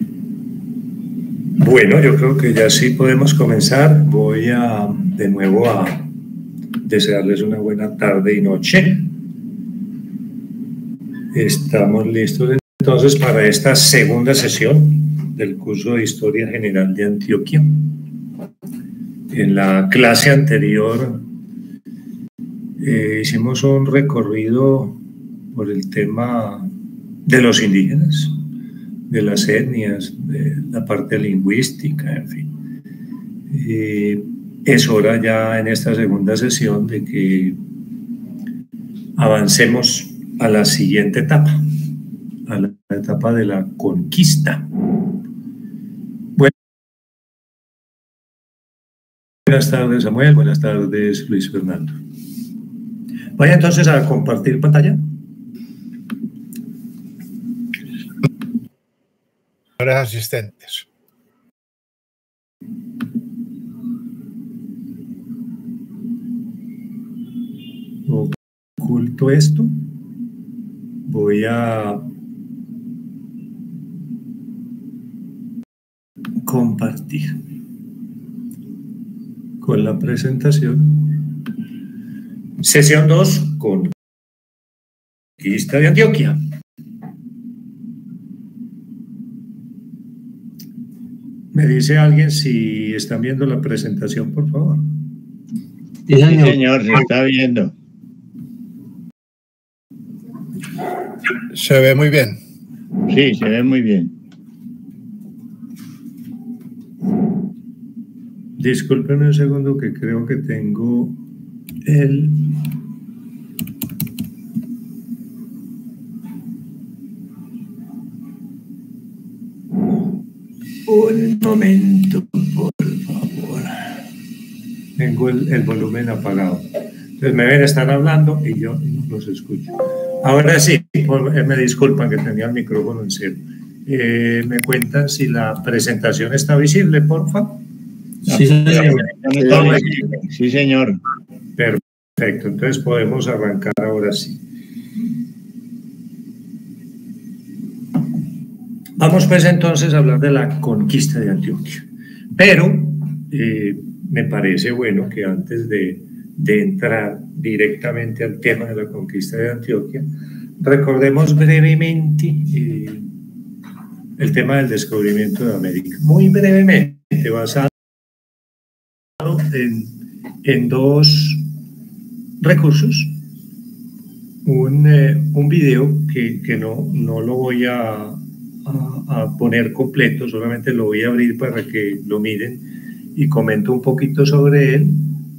Bueno, yo creo que ya sí podemos comenzar. Voy de nuevo a desearles una buena tarde y noche. Estamos listos entonces para esta segunda sesión del curso de Historia General de Antioquia. En la clase anterior hicimos un recorrido por el tema de los indígenas, de las etnias, de la parte lingüística, en fin. Es hora ya en esta segunda sesión de que avancemos a la siguiente etapa, a la etapa de la conquista. Buenas tardes, Samuel. Buenas tardes, Luis Fernando. Voy entonces a compartir pantalla. Asistentes. Oculto esto. Voy a compartir con la presentación. Sesión 2 con Conquista de Antioquia. ¿Me dice alguien si están viendo la presentación, por favor? Sí, señor, se está viendo. Se ve muy bien. Sí, se ve muy bien. Discúlpenme un segundo que creo que tengo el... Un momento, por favor. Tengo el volumen apagado. Entonces me ven, están hablando y yo no los escucho. Ahora sí, me disculpan que tenía el micrófono en cero. ¿Me cuentan si la presentación está visible, por favor? Sí, señor. Sí, señor. Perfecto, entonces podemos arrancar ahora sí. Vamos pues entonces a hablar de la conquista de Antioquia. Pero me parece bueno que antes de entrar directamente al tema de la conquista de Antioquia, recordemos brevemente el tema del descubrimiento de América. Muy brevemente, basado en dos recursos. Un video que no lo voy a poner completo, solamente lo voy a abrir para que lo miren y comento un poquito sobre él.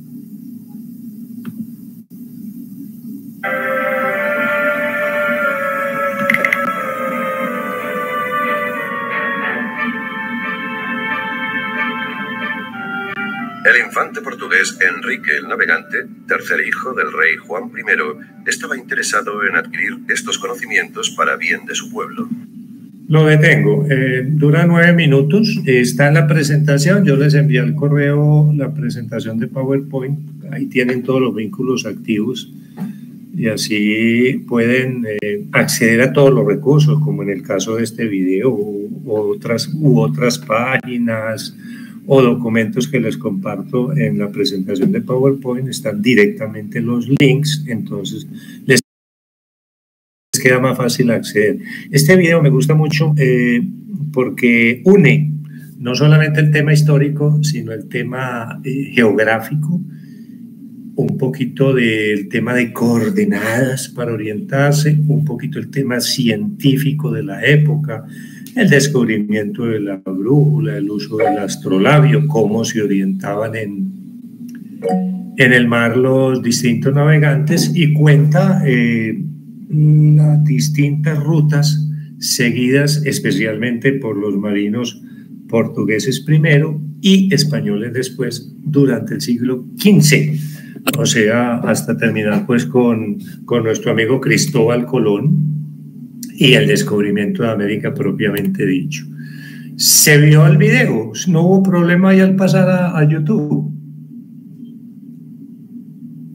El infante portugués Enrique el Navegante, tercer hijo del rey Juan I, estaba interesado en adquirir estos conocimientos para bien de su pueblo. Lo detengo. Dura 9 minutos. Está en la presentación. Yo les envié al correo la presentación de PowerPoint. Ahí tienen todos los vínculos activos y así pueden acceder a todos los recursos, como en el caso de este video, u otras páginas o documentos que les comparto en la presentación de PowerPoint. Están directamente los links, entonces les queda más fácil acceder. Este video me gusta mucho porque une no solamente el tema histórico, sino el tema geográfico, un poquito del tema de coordenadas para orientarse, un poquito el tema científico de la época, el descubrimiento de la brújula, el uso del astrolabio, cómo se orientaban en el mar los distintos navegantes, y cuenta las distintas rutas seguidas especialmente por los marinos portugueses primero y españoles después durante el siglo XV, o sea, hasta terminar pues con nuestro amigo Cristóbal Colón y el descubrimiento de América propiamente dicho. ¿Se vio el video? ¿No hubo problema ahí al pasar a YouTube?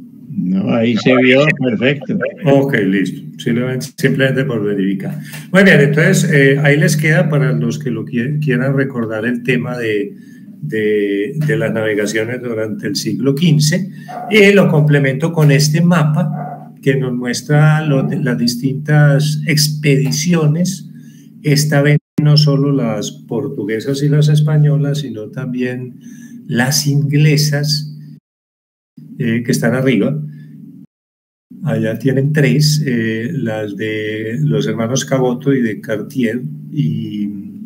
No, ahí se vio perfecto. Ok, listo. Simplemente por verificar. Muy bien, entonces ahí les queda para los que lo quieran recordar el tema de las navegaciones durante el siglo XV, y lo complemento con este mapa que nos muestra las distintas expediciones, esta vez no solo las portuguesas y las españolas, sino también las inglesas, que están arriba. Allá tienen tres, las de los hermanos Caboto y de Cartier, y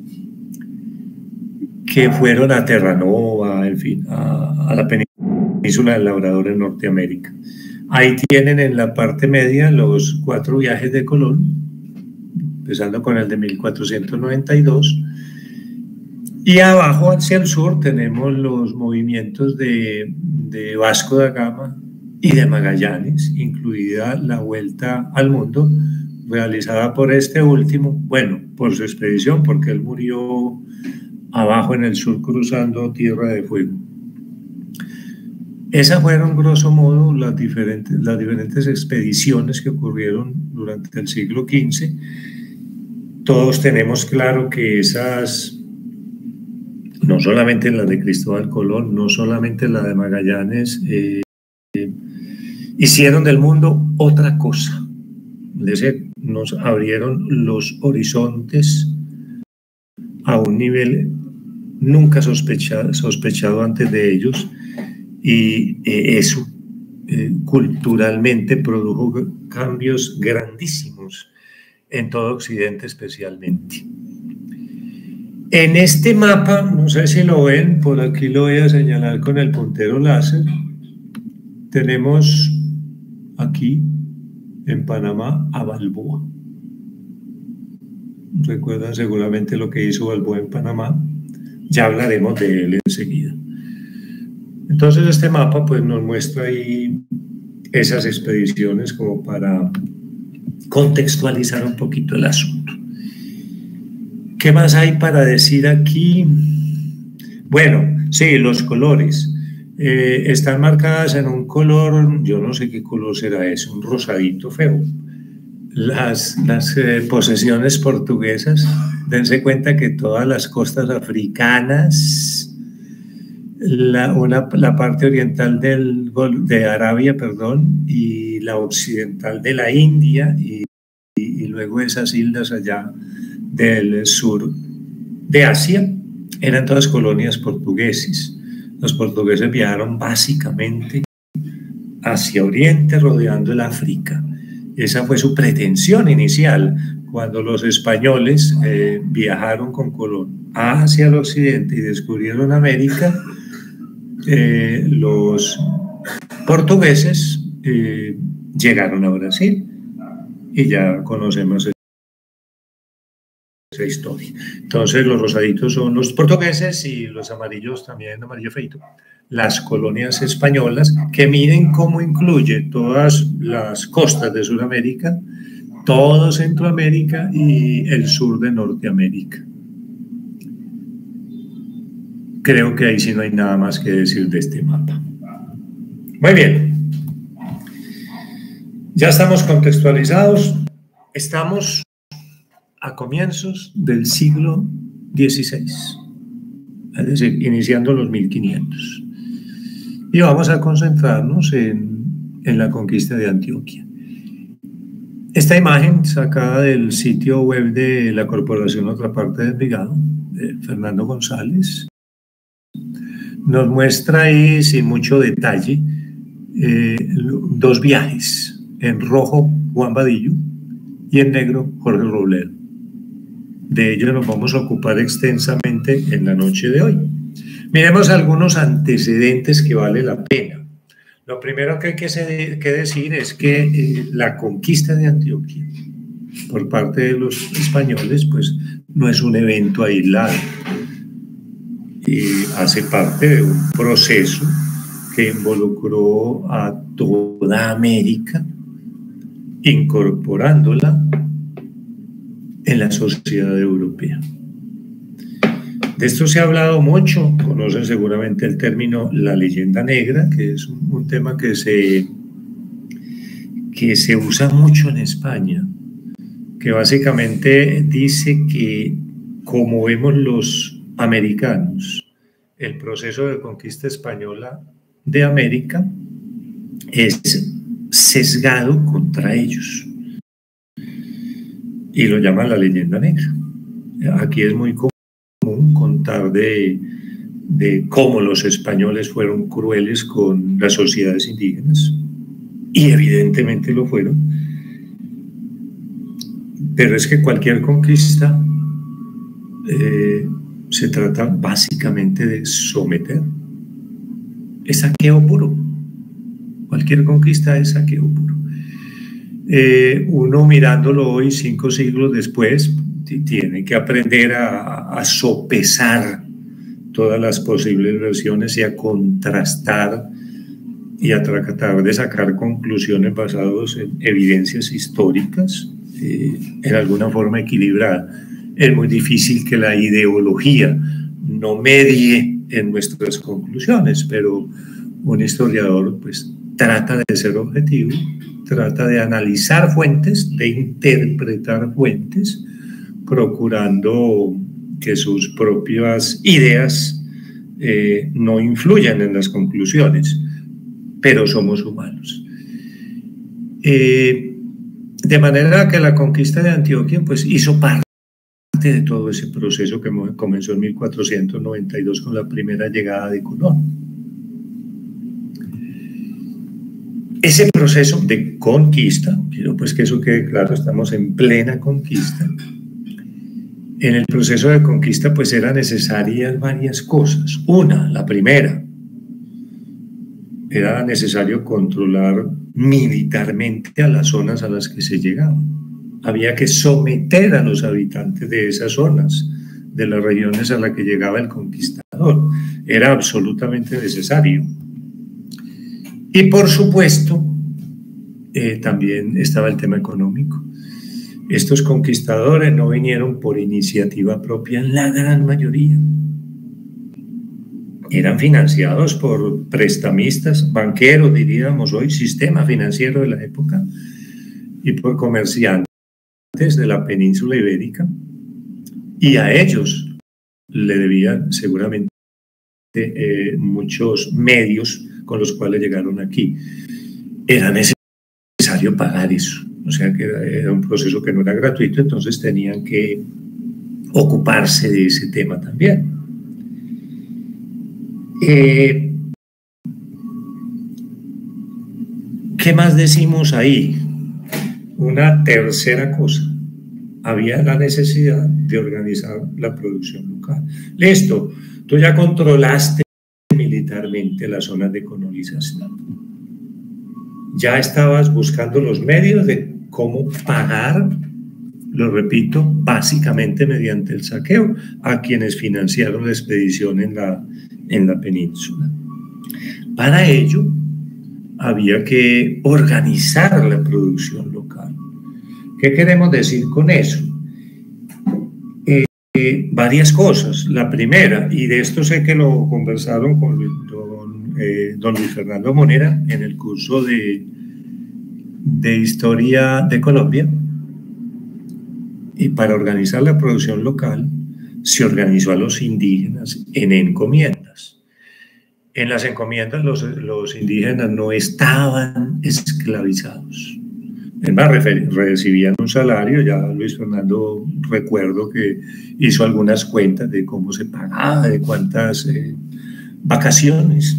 que fueron a Terranova, en fin, a la península del Labrador en Norteamérica. Ahí tienen en la parte media los 4 viajes de Colón, empezando con el de 1492, y abajo hacia el sur tenemos los movimientos de Vasco da Gama y de Magallanes, incluida la vuelta al mundo realizada por este último, bueno, por su expedición, porque él murió abajo en el sur cruzando Tierra de Fuego. Esas fueron, grosso modo, las diferentes expediciones que ocurrieron durante el siglo XV. Todos tenemos claro que esas, no solamente la de Cristóbal Colón, no solamente la de Magallanes, hicieron del mundo otra cosa. Es decir, nos abrieron los horizontes a un nivel nunca sospechado antes de ellos, y eso culturalmente produjo cambios grandísimos en todo Occidente especialmente. En este mapa, no sé si lo ven, por aquí lo voy a señalar con el puntero láser, tenemos aquí en Panamá a Balboa. Recuerdan seguramente lo que hizo Balboa en Panamá, ya hablaremos de él enseguida. Entonces este mapa pues nos muestra ahí esas expediciones como para contextualizar un poquito el asunto. ¿Qué más hay para decir aquí? Bueno, sí, los colores. Están marcadas en un color, yo no sé qué color será ese, un rosadito feo. Las posesiones portuguesas, dense cuenta que todas las costas africanas, la parte oriental de Arabia, perdón, y la occidental de la India, y luego esas islas allá del sur de Asia, eran todas colonias portuguesas. Los portugueses viajaron básicamente hacia Oriente, rodeando el África. Esa fue su pretensión inicial. Cuando los españoles viajaron con Colón hacia el occidente y descubrieron América, los portugueses llegaron a Brasil, y ya conocemos esa historia. Entonces los rosaditos son los portugueses y los amarillos, también amarillo feito, las colonias españolas, que miren cómo incluye todas las costas de Sudamérica, todo Centroamérica y el sur de Norteamérica. Creo que ahí sí no hay nada más que decir de este mapa. Muy bien. Ya estamos contextualizados. Estamos a comienzos del siglo XVI, es decir, iniciando los 1500. Y vamos a concentrarnos en la conquista de Antioquia. Esta imagen, sacada del sitio web de la Corporación Otra Parte de Envigado, de Fernando González, nos muestra ahí, sin mucho detalle, 2 viajes, en rojo Juan Vadillo y en negro Jorge Robledo. De ello nos vamos a ocupar extensamente en la noche de hoy. Miremos algunos antecedentes que vale la pena. Lo primero que hay que decir es que la conquista de Antioquia por parte de los españoles pues no es un evento aislado, y hace parte de un proceso que involucró a toda América, incorporándola en la sociedad europea. De esto se ha hablado mucho, conocen seguramente el término la leyenda negra, que es un tema que se que se usa mucho en España, que básicamente dice que, como vemos los americanos, el proceso de conquista española de América es sesgado contra ellos. Y lo llaman la leyenda negra. Aquí es muy común contar de cómo los españoles fueron crueles con las sociedades indígenas, y evidentemente lo fueron, pero es que cualquier conquista se trata básicamente de someter. Es saqueo puro. Cualquier conquista es saqueo puro. Uno mirándolo hoy, 5 siglos después, tiene que aprender a sopesar todas las posibles versiones y a contrastar y a tratar de sacar conclusiones basadas en evidencias históricas, en alguna forma equilibrada. Es muy difícil que la ideología no medie en nuestras conclusiones, pero un historiador pues trata de ser objetivo, trata de analizar fuentes, de interpretar fuentes, procurando que sus propias ideas no influyan en las conclusiones, pero somos humanos. De manera que la conquista de Antioquia pues hizo parte de todo ese proceso que comenzó en 1492 con la primera llegada de Colón. Ese proceso de conquista, quiero pues que eso quede claro, estamos en plena conquista. En el proceso de conquista pues eran necesarias varias cosas. Una, la primera, era necesario controlar militarmente a las zonas a las que se llegaba. Había que someter a los habitantes de esas zonas, de las regiones a las que llegaba el conquistador. Era absolutamente necesario. Y por supuesto, también estaba el tema económico. Estos conquistadores no vinieron por iniciativa propia en la gran mayoría. Eran financiados por prestamistas, banqueros, diríamos hoy, sistema financiero de la época, y por comerciantes de la península ibérica, y a ellos le debían seguramente muchos medios con los cuales llegaron aquí. Era necesario pagar eso, o sea que era un proceso que no era gratuito, entonces tenían que ocuparse de ese tema también. ¿Qué más decimos ahí? Una tercera cosa, había la necesidad de organizar la producción local. Listo, tú ya controlaste militarmente las zonas de colonización. Ya estabas buscando los medios de cómo pagar, lo repito, básicamente mediante el saqueo, a quienes financiaron la expedición en la península. Para ello, había que organizar la producción local. ¿Qué queremos decir con eso? Varias cosas. La primera, y de esto sé que lo conversaron con don Luis Fernando Monera en el curso de Historia de Colombia, y para organizar la producción local se organizó a los indígenas en encomiendas. En las encomiendas los indígenas no estaban esclavizados. Es más, recibían un salario. Ya Luis Fernando, recuerdo que hizo algunas cuentas de cómo se pagaba, de cuántas vacaciones,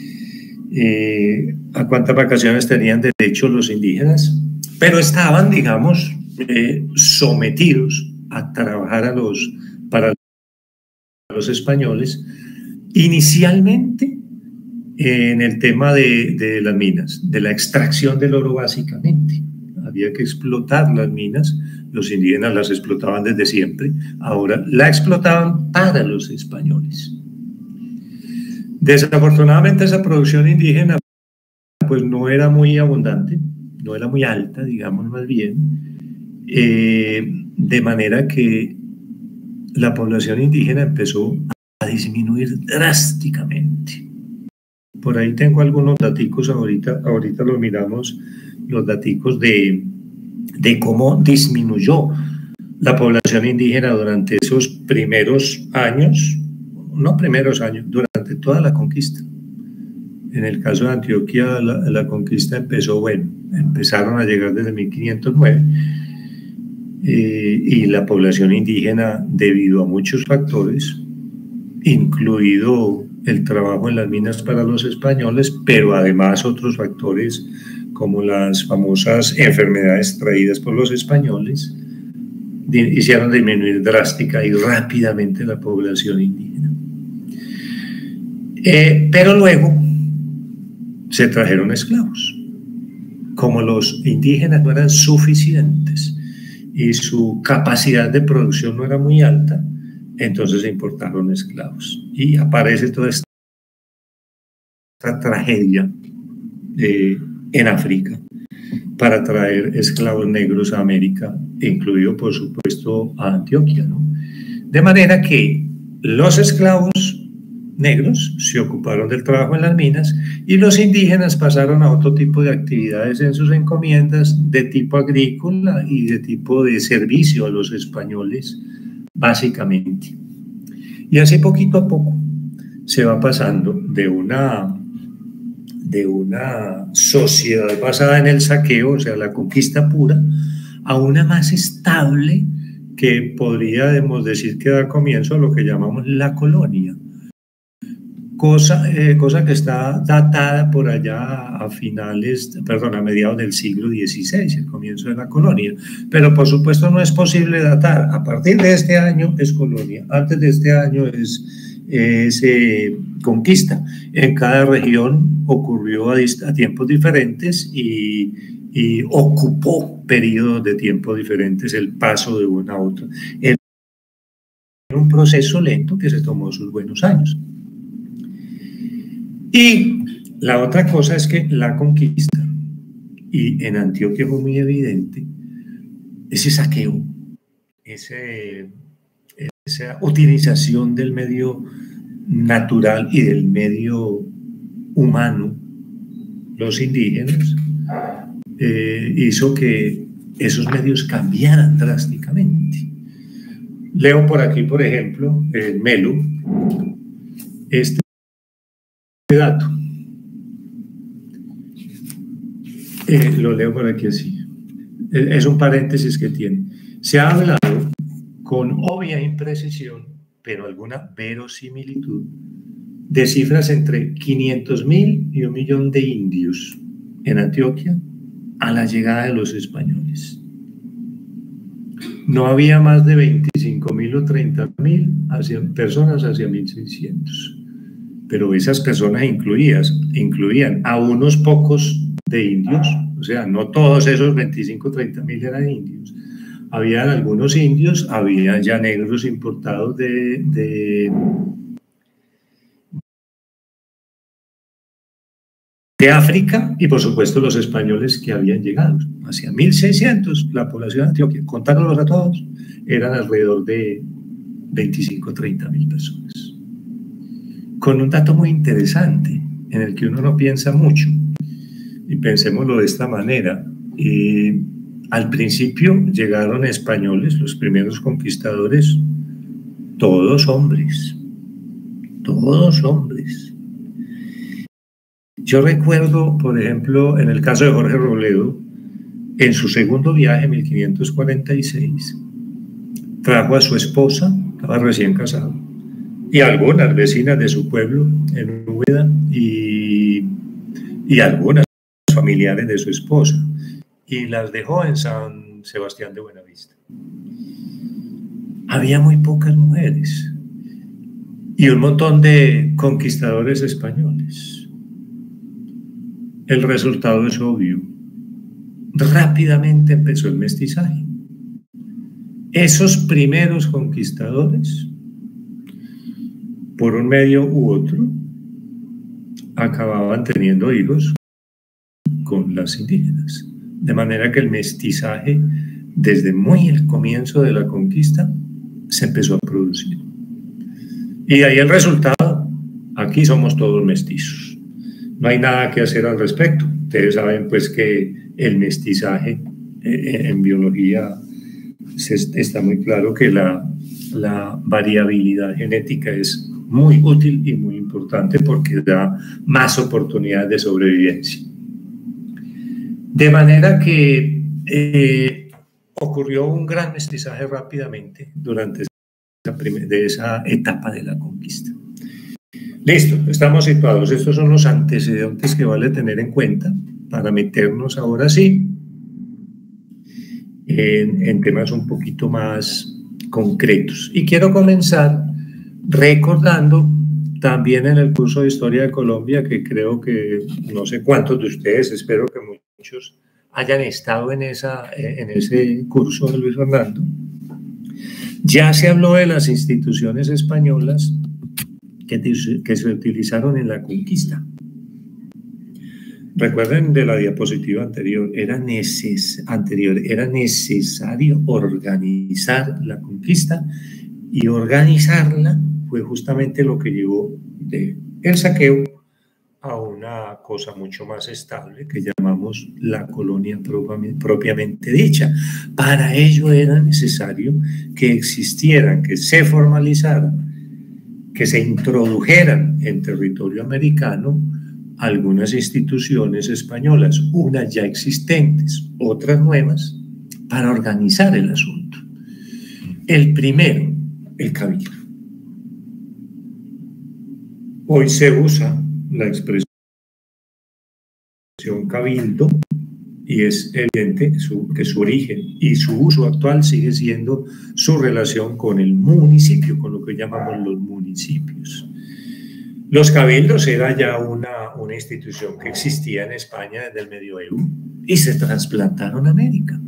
a cuántas vacaciones tenían derecho los indígenas, pero estaban, digamos, sometidos a trabajar para los españoles, inicialmente en el tema de las minas, de la extracción del oro básicamente. Había que explotar las minas, los indígenas las explotaban desde siempre, ahora la explotaban para los españoles. Desafortunadamente esa producción indígena pues no era muy abundante, no era muy alta, digamos más bien, de manera que la población indígena empezó a disminuir drásticamente. Por ahí tengo algunos daticos, ahorita los miramos, los daticos de cómo disminuyó la población indígena durante esos primeros años, no primeros años, durante toda la conquista. En el caso de Antioquia, la conquista empezó, bueno, empezaron a llegar desde 1509 y la población indígena, debido a muchos factores, incluido el trabajo en las minas para los españoles, pero además otros factores como las famosas enfermedades traídas por los españoles, hicieron disminuir drástica y rápidamente la población indígena. Pero luego se trajeron esclavos. Como los indígenas no eran suficientes y su capacidad de producción no era muy alta, entonces se importaron esclavos. Y aparece toda esta tragedia en África para traer esclavos negros a América, incluido por supuesto a Antioquia, ¿no? De manera que los esclavos negros se ocuparon del trabajo en las minas y los indígenas pasaron a otro tipo de actividades en sus encomiendas de tipo agrícola y de tipo de servicio a los españoles, básicamente. Y así poquito a poco se va pasando de una sociedad basada en el saqueo, o sea, la conquista pura, a una más estable que podríamos decir que da comienzo a lo que llamamos la colonia. Cosa que está datada por allá a mediados del siglo XVI, el comienzo de la colonia. Pero por supuesto no es posible datar. A partir de este año es colonia, antes de este año es conquista. En cada región ocurrió a tiempos diferentes y ocupó periodos de tiempo diferentes el paso de una a otra. Era un proceso lento que se tomó sus buenos años. Y la otra cosa es que la conquista, y en Antioquia fue muy evidente, ese saqueo, esa utilización del medio natural y del medio humano, los indígenas, hizo que esos medios cambiaran drásticamente. Leo por aquí, por ejemplo, el Melu, este dato. Lo leo por aquí así. Es un paréntesis que tiene. Se ha hablado con obvia imprecisión, pero alguna verosimilitud, de cifras entre 500.000 y 1 millón de indios en Antioquia a la llegada de los españoles. No había más de 25.000 o 30.000 personas hacia 1600. Pero esas personas incluían a unos pocos de indios, o sea, no todos esos 25 o 30.000 eran indios. Habían algunos indios, había ya negros importados de África y por supuesto los españoles que habían llegado. Hacia 1600 la población de Antioquia, contándolos a todos, eran alrededor de 25 o 30.000 personas. Con un dato muy interesante en el que uno no piensa mucho, y pensémoslo de esta manera. Al principio llegaron españoles, los primeros conquistadores, todos hombres. Yo recuerdo, por ejemplo, en el caso de Jorge Robledo, en su segundo viaje, en 1546, trajo a su esposa, estaba recién casado, y algunas vecinas de su pueblo en Úbeda y algunas familiares de su esposa, y las dejó en San Sebastián de Buenavista. Había muy pocas mujeres y un montón de conquistadores españoles. El resultado es obvio. Rápidamente empezó el mestizaje. Esos primeros conquistadores, por un medio u otro, acababan teniendo hijos con las indígenas. De manera que el mestizaje, desde muy el comienzo de la conquista, se empezó a producir. Y ahí el resultado, aquí somos todos mestizos. No hay nada que hacer al respecto. Ustedes saben pues que el mestizaje en biología está muy claro que la variabilidad genética es muy útil y muy importante porque da más oportunidades de sobrevivencia. De manera que ocurrió un gran mestizaje rápidamente durante esa etapa de la conquista. Listo, estamos situados. Estos son los antecedentes que vale tener en cuenta para meternos ahora sí en temas un poquito más concretos. Y quiero comenzar recordando también en el curso de Historia de Colombia, que creo que no sé cuántos de ustedes, espero que muchos hayan estado en ese curso de Luis Fernando. Ya se habló de las instituciones españolas que se utilizaron en la conquista. Recuerden de la diapositiva anterior, era necesario organizar la conquista, y organizarla fue justamente lo que llevó del saqueo a una cosa mucho más estable que llamamos la colonia propiamente dicha. Para ello era necesario que existieran, que se formalizaran, que se introdujeran en territorio americano algunas instituciones españolas, unas ya existentes, otras nuevas, para organizar el asunto. El primero, el cabildo. Hoy se usa la expresión cabildo y es evidente que su origen y su uso actual sigue siendo su relación con el municipio, con lo que llamamos los municipios. Los cabildos era ya una institución que existía en España desde el medioevo y se trasplantaron a América.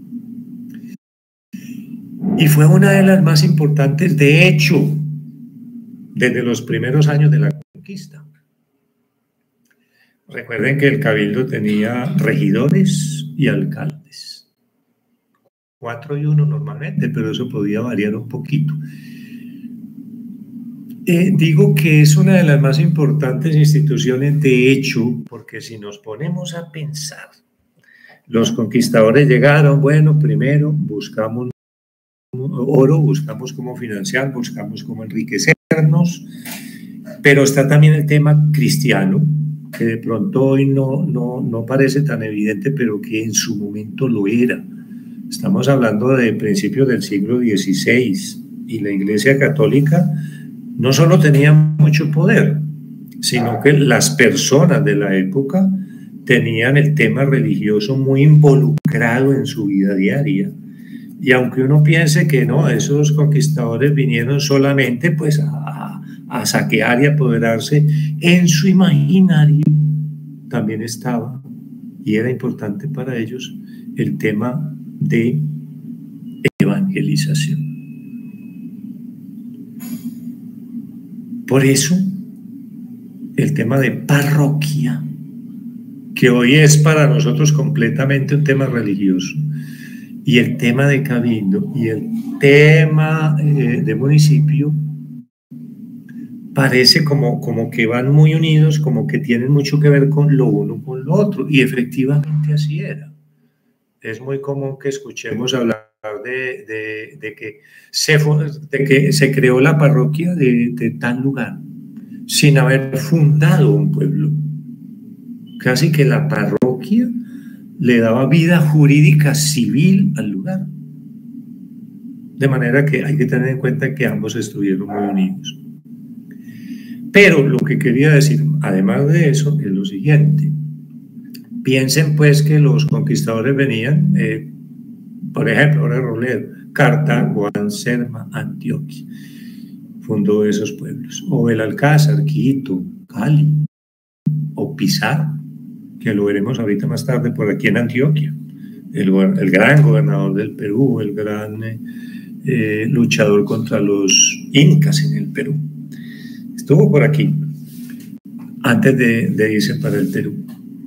Y fue una de las más importantes, de hecho, desde los primeros años de la conquista. Recuerden que el cabildo tenía regidores y alcaldes. 4 y 1 normalmente, pero eso podía variar un poquito. Digo que es una de las más importantes instituciones, de hecho, porque si nos ponemos a pensar, los conquistadores llegaron, bueno, primero buscamos oro, buscamos cómo financiar, buscamos cómo enriquecernos, pero está también el tema cristiano, que de pronto hoy no parece tan evidente, pero que en su momento lo era. Estamos hablando de principios del siglo XVI, y la Iglesia Católica no solo tenía mucho poder, sino que las personas de la época tenían el tema religioso muy involucrado en su vida diaria. Y aunque uno piense que no, esos conquistadores vinieron solamente pues a saquear y apoderarse, en su imaginario también estaba, y era importante para ellos, el tema de evangelización. Por eso, el tema de parroquia, que hoy es para nosotros completamente un tema religioso, y el tema de cabildo y el tema de municipio, parece como que van muy unidos, como que tienen mucho que ver con lo uno con lo otro, y efectivamente así era. Es muy común que escuchemos hablar de que se creó la parroquia de tal lugar sin haber fundado un pueblo. Casi que la parroquia le daba vida jurídica civil al lugar. De manera que hay que tener en cuenta que ambos estuvieron muy unidos. Pero lo que quería decir, además de eso, es lo siguiente. Piensen pues que los conquistadores venían, por ejemplo, ahora Robledo, Cartago, Anserma, Antioquia, fundó esos pueblos. O Belalcázar, Quito, Cali, o Pizarro, que lo veremos ahorita más tarde por aquí en Antioquia, el gran gobernador del Perú, el gran luchador contra los incas en el Perú. Estuvo por aquí antes de irse para el Perú.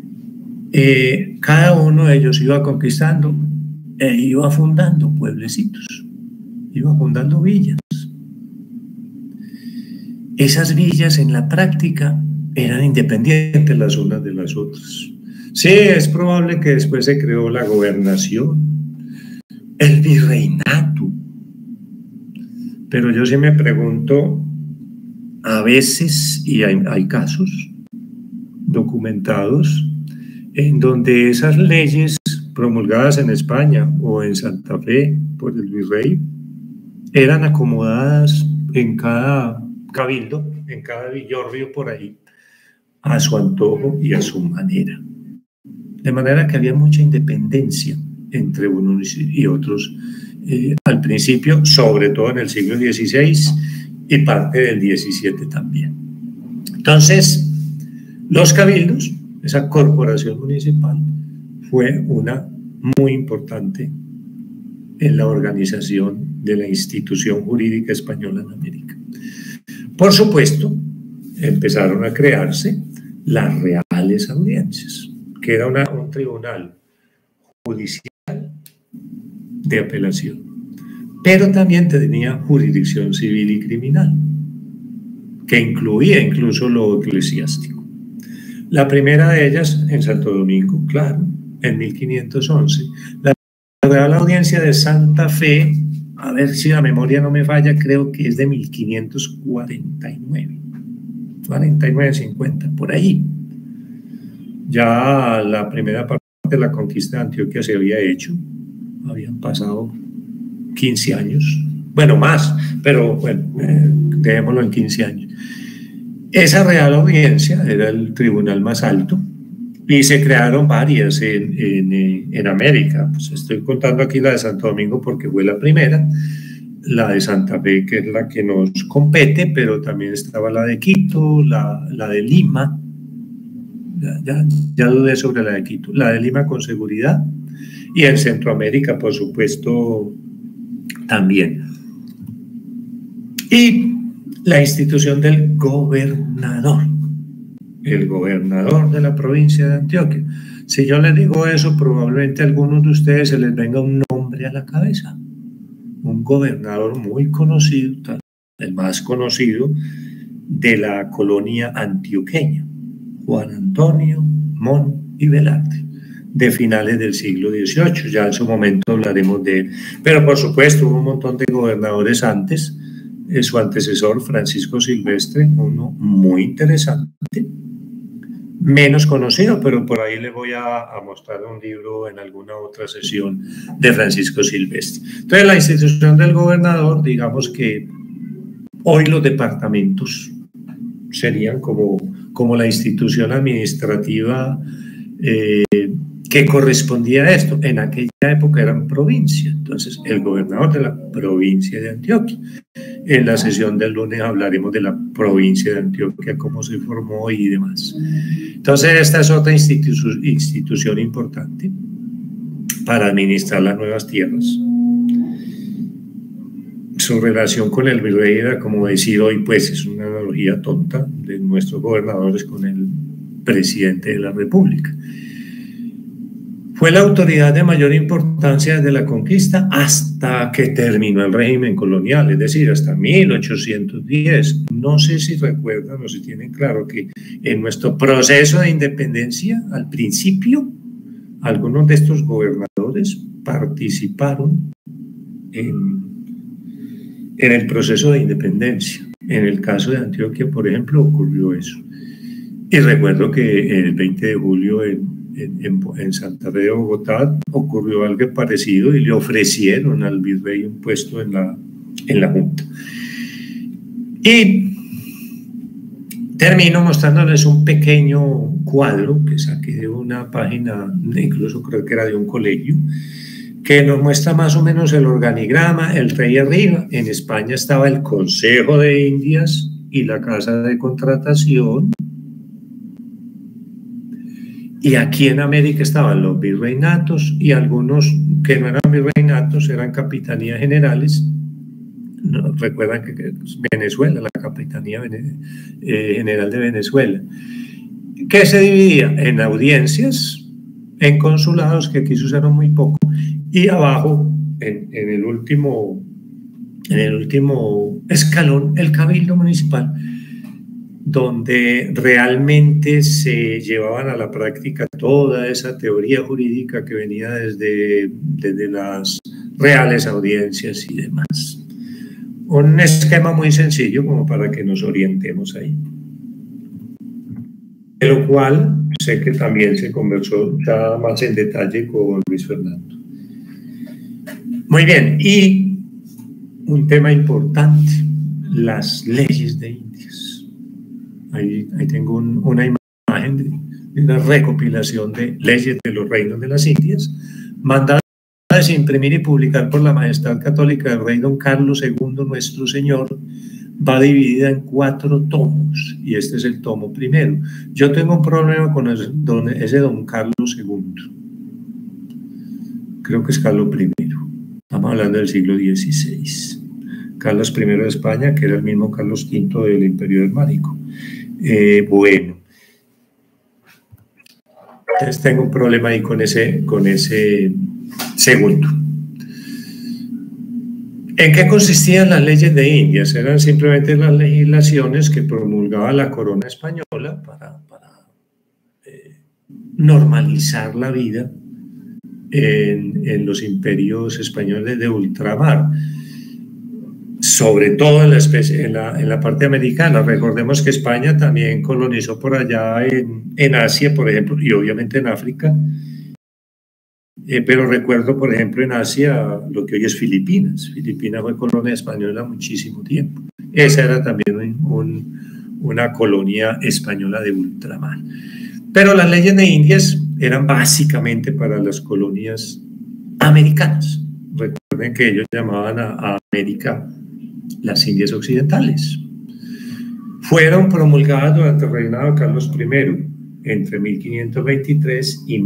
Cada uno de ellos iba conquistando e iba fundando pueblecitos, iba fundando villas. Esas villas en la práctica eran independientes las unas de las otras. Sí, es probable que después se creó la gobernación, el virreinato. Pero yo sí me pregunto, a veces, y hay casos documentados, en donde esas leyes promulgadas en España o en Santa Fe por el virrey eran acomodadas en cada cabildo, en cada villorrio por ahí, a su antojo y a su manera. De manera que había mucha independencia entre unos y otros al principio, sobre todo en el siglo XVI y parte del XVII también. Entonces, los cabildos, esa corporación municipal, fue una muy importante en la organización de la institución jurídica española en América. Por supuesto, empezaron a crearse las reales audiencias, que era un tribunal judicial de apelación, pero también tenía jurisdicción civil y criminal, que incluía incluso lo eclesiástico. La primera de ellas en Santo Domingo, claro, en 1511. La Real Audiencia de Santa Fe, a ver si la memoria no me falla, creo que es de 1549, 49-50, por ahí. Ya la primera parte de la conquista de Antioquia se había hecho, habían pasado 15 años, bueno, más, pero bueno, dejémoslo en 15 años. Esa Real Audiencia era el tribunal más alto y se crearon varias en América. Pues estoy contando aquí la de Santo Domingo porque fue la primera, la de Santa Fe, que es la que nos compete, pero también estaba la de Quito, la de Lima. Ya dudé sobre la de Quito, la de Lima con seguridad, y en Centroamérica, por supuesto, también. Y la institución del gobernador, el gobernador de la provincia de Antioquia. Si yo les digo eso, probablemente a algunos de ustedes se les venga un nombre a la cabeza, un gobernador muy conocido, el más conocido de la colonia antioqueña, Juan Antonio Montt y Velarde, de finales del siglo XVIII. Ya en su momento hablaremos de él. Pero por supuesto hubo un montón de gobernadores antes. Su antecesor, Francisco Silvestre, uno muy interesante, menos conocido, pero por ahí les voy a mostrar un libro en alguna otra sesión de Francisco Silvestre. Entonces, la institución del gobernador, digamos que hoy los departamentos serían como la institución administrativa que correspondía a esto. En aquella época eran provincias. Entonces, el gobernador de la provincia de Antioquia. En la sesión del lunes hablaremos de la provincia de Antioquia, cómo se formó y demás. Entonces, esta es otra institución importante para administrar las nuevas tierras. Su relación con el virrey era, como decir hoy, pues es una analogía tonta de nuestros gobernadores con el presidente de la República. Fue la autoridad de mayor importancia desde la conquista hasta que terminó el régimen colonial, es decir, hasta 1810. No sé si recuerdan o si tienen claro que en nuestro proceso de independencia, al principio, algunos de estos gobernadores participaron en el proceso de independencia. En el caso de Antioquia, por ejemplo, ocurrió eso. Y recuerdo que el 20 de julio en Santa Fe de Bogotá ocurrió algo parecido y le ofrecieron al virrey un puesto en la Junta. Y termino mostrándoles un pequeño cuadro que saqué de una página, incluso creo que era de un colegio, que nos muestra más o menos el organigrama, el rey arriba. En España estaba el Consejo de Indias y la Casa de Contratación. Y aquí en América estaban los virreinatos y algunos que no eran virreinatos, eran capitanías generales. No, recuerdan que Venezuela, la Capitanía General de Venezuela, que se dividía en audiencias, en consulados, que aquí se usaron muy poco, y abajo, en el último escalón, el cabildo municipal, donde realmente se llevaban a la práctica toda esa teoría jurídica que venía desde las reales audiencias y demás. Un esquema muy sencillo como para que nos orientemos ahí. De lo cual sé que también se conversó ya más en detalle con Luis Fernando. Muy bien, y un tema importante, las leyes de Indias. Ahí tengo una imagen de una recopilación de leyes de los reinos de las Indias, mandadas a imprimir y publicar por la Majestad Católica del Rey Don Carlos II, nuestro Señor. Va dividida en 4 tomos, y este es el tomo primero. Yo tengo un problema con ese don Carlos II. Creo que es Carlos I. Estamos hablando del siglo XVI. Carlos I de España, que era el mismo Carlos V del Imperio Germánico. Bueno. Entonces tengo un problema ahí con ese segundo. ¿En qué consistían las leyes de Indias? Eran simplemente las legislaciones que promulgaba la corona española para normalizar la vida en los imperios españoles de ultramar, sobre todo en la parte americana. Recordemos que España también colonizó por allá en Asia, por ejemplo, y obviamente en África. Pero recuerdo, por ejemplo, en Asia, lo que hoy es Filipinas. Filipinas fue colonia española muchísimo tiempo. Esa era también una colonia española de ultramar. Pero las leyes de Indias eran básicamente para las colonias americanas. Recuerden que ellos llamaban a América las Indias Occidentales. Fueron promulgadas durante el reinado de Carlos I, entre 1523 y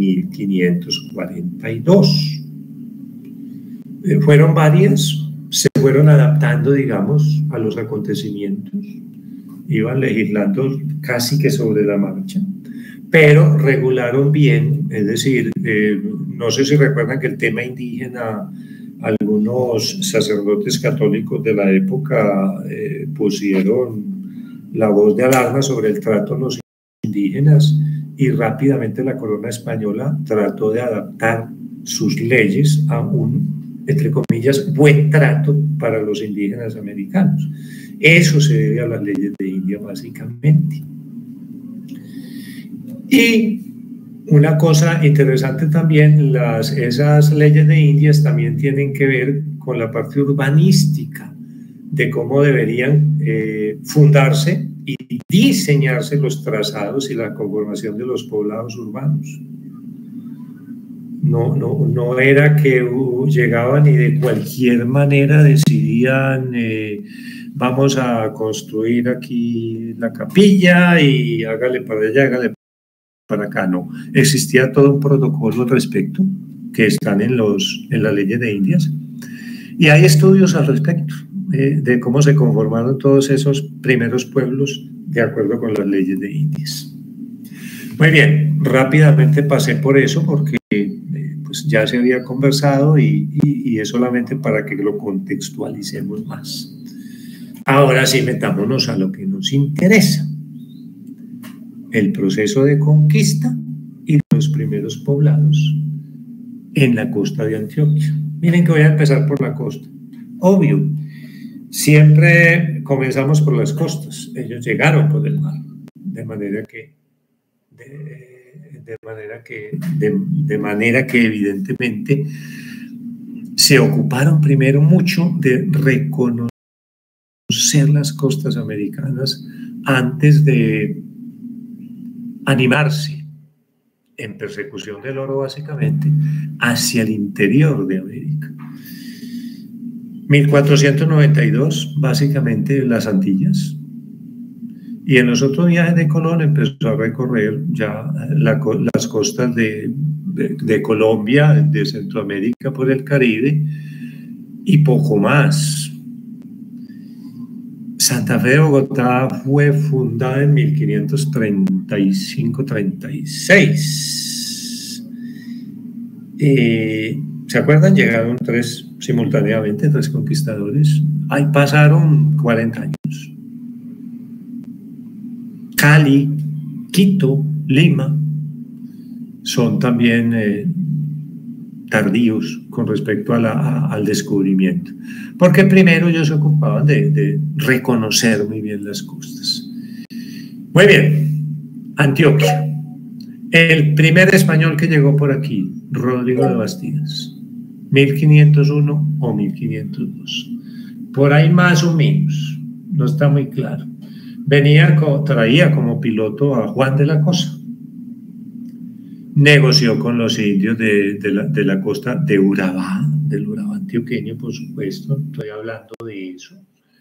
1542. Fueron varias, se fueron adaptando, digamos, a los acontecimientos, iban legislando casi que sobre la marcha, pero regularon bien, es decir, no sé si recuerdan que el tema indígena, algunos sacerdotes católicos de la época pusieron la voz de alarma sobre el trato a los indígenas, y rápidamente la corona española trató de adaptar sus leyes a un, entre comillas, buen trato para los indígenas americanos. Eso se debe a las leyes de India básicamente. Y una cosa interesante también, esas leyes de Indias también tienen que ver con la parte urbanística, de cómo deberían fundarse y diseñarse los trazados y la conformación de los poblados urbanos. No era que llegaban y de cualquier manera decidían vamos a construir aquí la capilla y hágale para allá, hágale para acá. No, existía todo un protocolo al respecto que están en las leyes de Indias, y hay estudios al respecto de cómo se conformaron todos esos primeros pueblos de acuerdo con las leyes de Indias. Muy bien, rápidamente pasé por eso porque pues ya se había conversado y es solamente para que lo contextualicemos más. Ahora sí, metámonos a lo que nos interesa: el proceso de conquista y los primeros poblados en la costa de Antioquia. Miren que voy a empezar por la costa. Obvio, siempre comenzamos por las costas. Ellos llegaron por el mar, de manera que evidentemente se ocuparon primero mucho de reconocer las costas americanas antes de animarse en persecución del oro, básicamente, hacia el interior de América. 1492, básicamente las Antillas, y en los otros viajes de Colón empezó a recorrer ya las costas de Colombia, de Centroamérica por el Caribe y poco más. Santa Fe de Bogotá fue fundada en 1535-36. ¿Se acuerdan? Llegaron 3 simultáneamente, 3 conquistadores. Ahí pasaron 40 años. Cali, Quito, Lima, son también tardíos con respecto al descubrimiento, porque primero ellos se ocupaban de reconocer muy bien las costas. Muy bien, Antioquia. El primer español que llegó por aquí, Rodrigo de Bastidas, 1501 o 1502. Por ahí más o menos, no está muy claro. Traía como piloto a Juan de la Cosa. Negoció con los indios de la costa de Urabá, del Urabá antioqueño, por supuesto, estoy hablando de eso.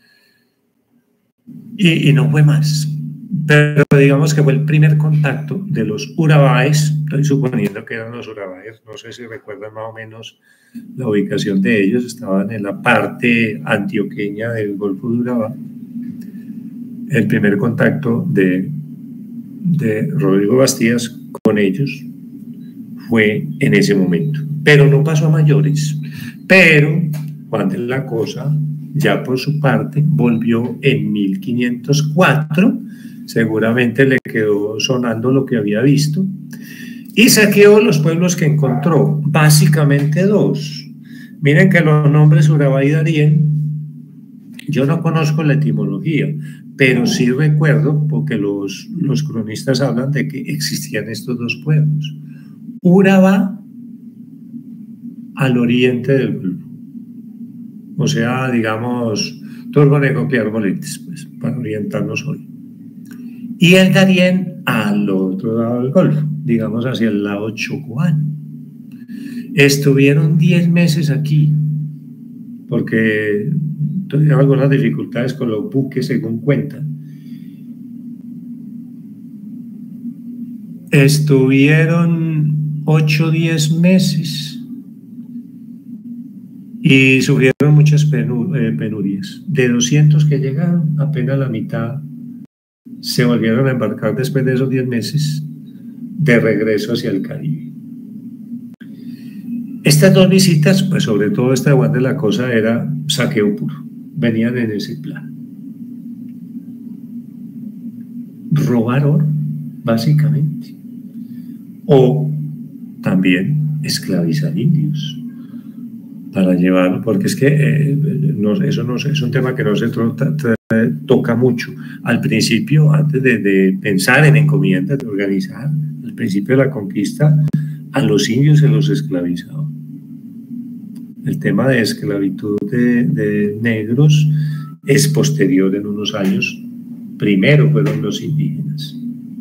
Y no fue más. Pero digamos que fue el primer contacto de los urabáes, estoy suponiendo que eran los urabáes, no sé si recuerdan más o menos la ubicación de ellos, estaban en la parte antioqueña del Golfo de Urabá. El primer contacto de Rodrigo Bastidas con ellos fue en ese momento, pero no pasó a mayores. Pero Juan de la Cosa, ya por su parte, volvió en 1504, seguramente le quedó sonando lo que había visto, y saqueó los pueblos que encontró, básicamente dos. Miren que los nombres Urabá y Darién, yo no conozco la etimología, pero sí recuerdo, porque los cronistas hablan de que existían estos dos pueblos. Urabá al oriente del Golfo, o sea, digamos, Turboneco y Arboletes, pues, para orientarnos hoy. Y el Darién al otro lado del Golfo, digamos hacia el lado chocuano. Estuvieron 10 meses aquí, porque tuvieron algunas dificultades con los buques, según cuentan. Estuvieron 8 o 10 meses y sufrieron muchas penurias. De 200 que llegaron, apenas la mitad se volvieron a embarcar después de esos 10 meses de regreso hacia el Caribe. Estas dos visitas, pues sobre todo esta de Juan de la Cosa, era saqueo puro, venían en ese plan. Robar oro, básicamente. O también esclavizar indios para llevarlo, porque es que eso no es un tema que no se toca mucho. Al principio, antes de pensar en encomiendas, de organizar, al principio de la conquista, a los indios se los esclavizaba. El tema de esclavitud de negros es posterior en unos años. Primero fueron los indígenas.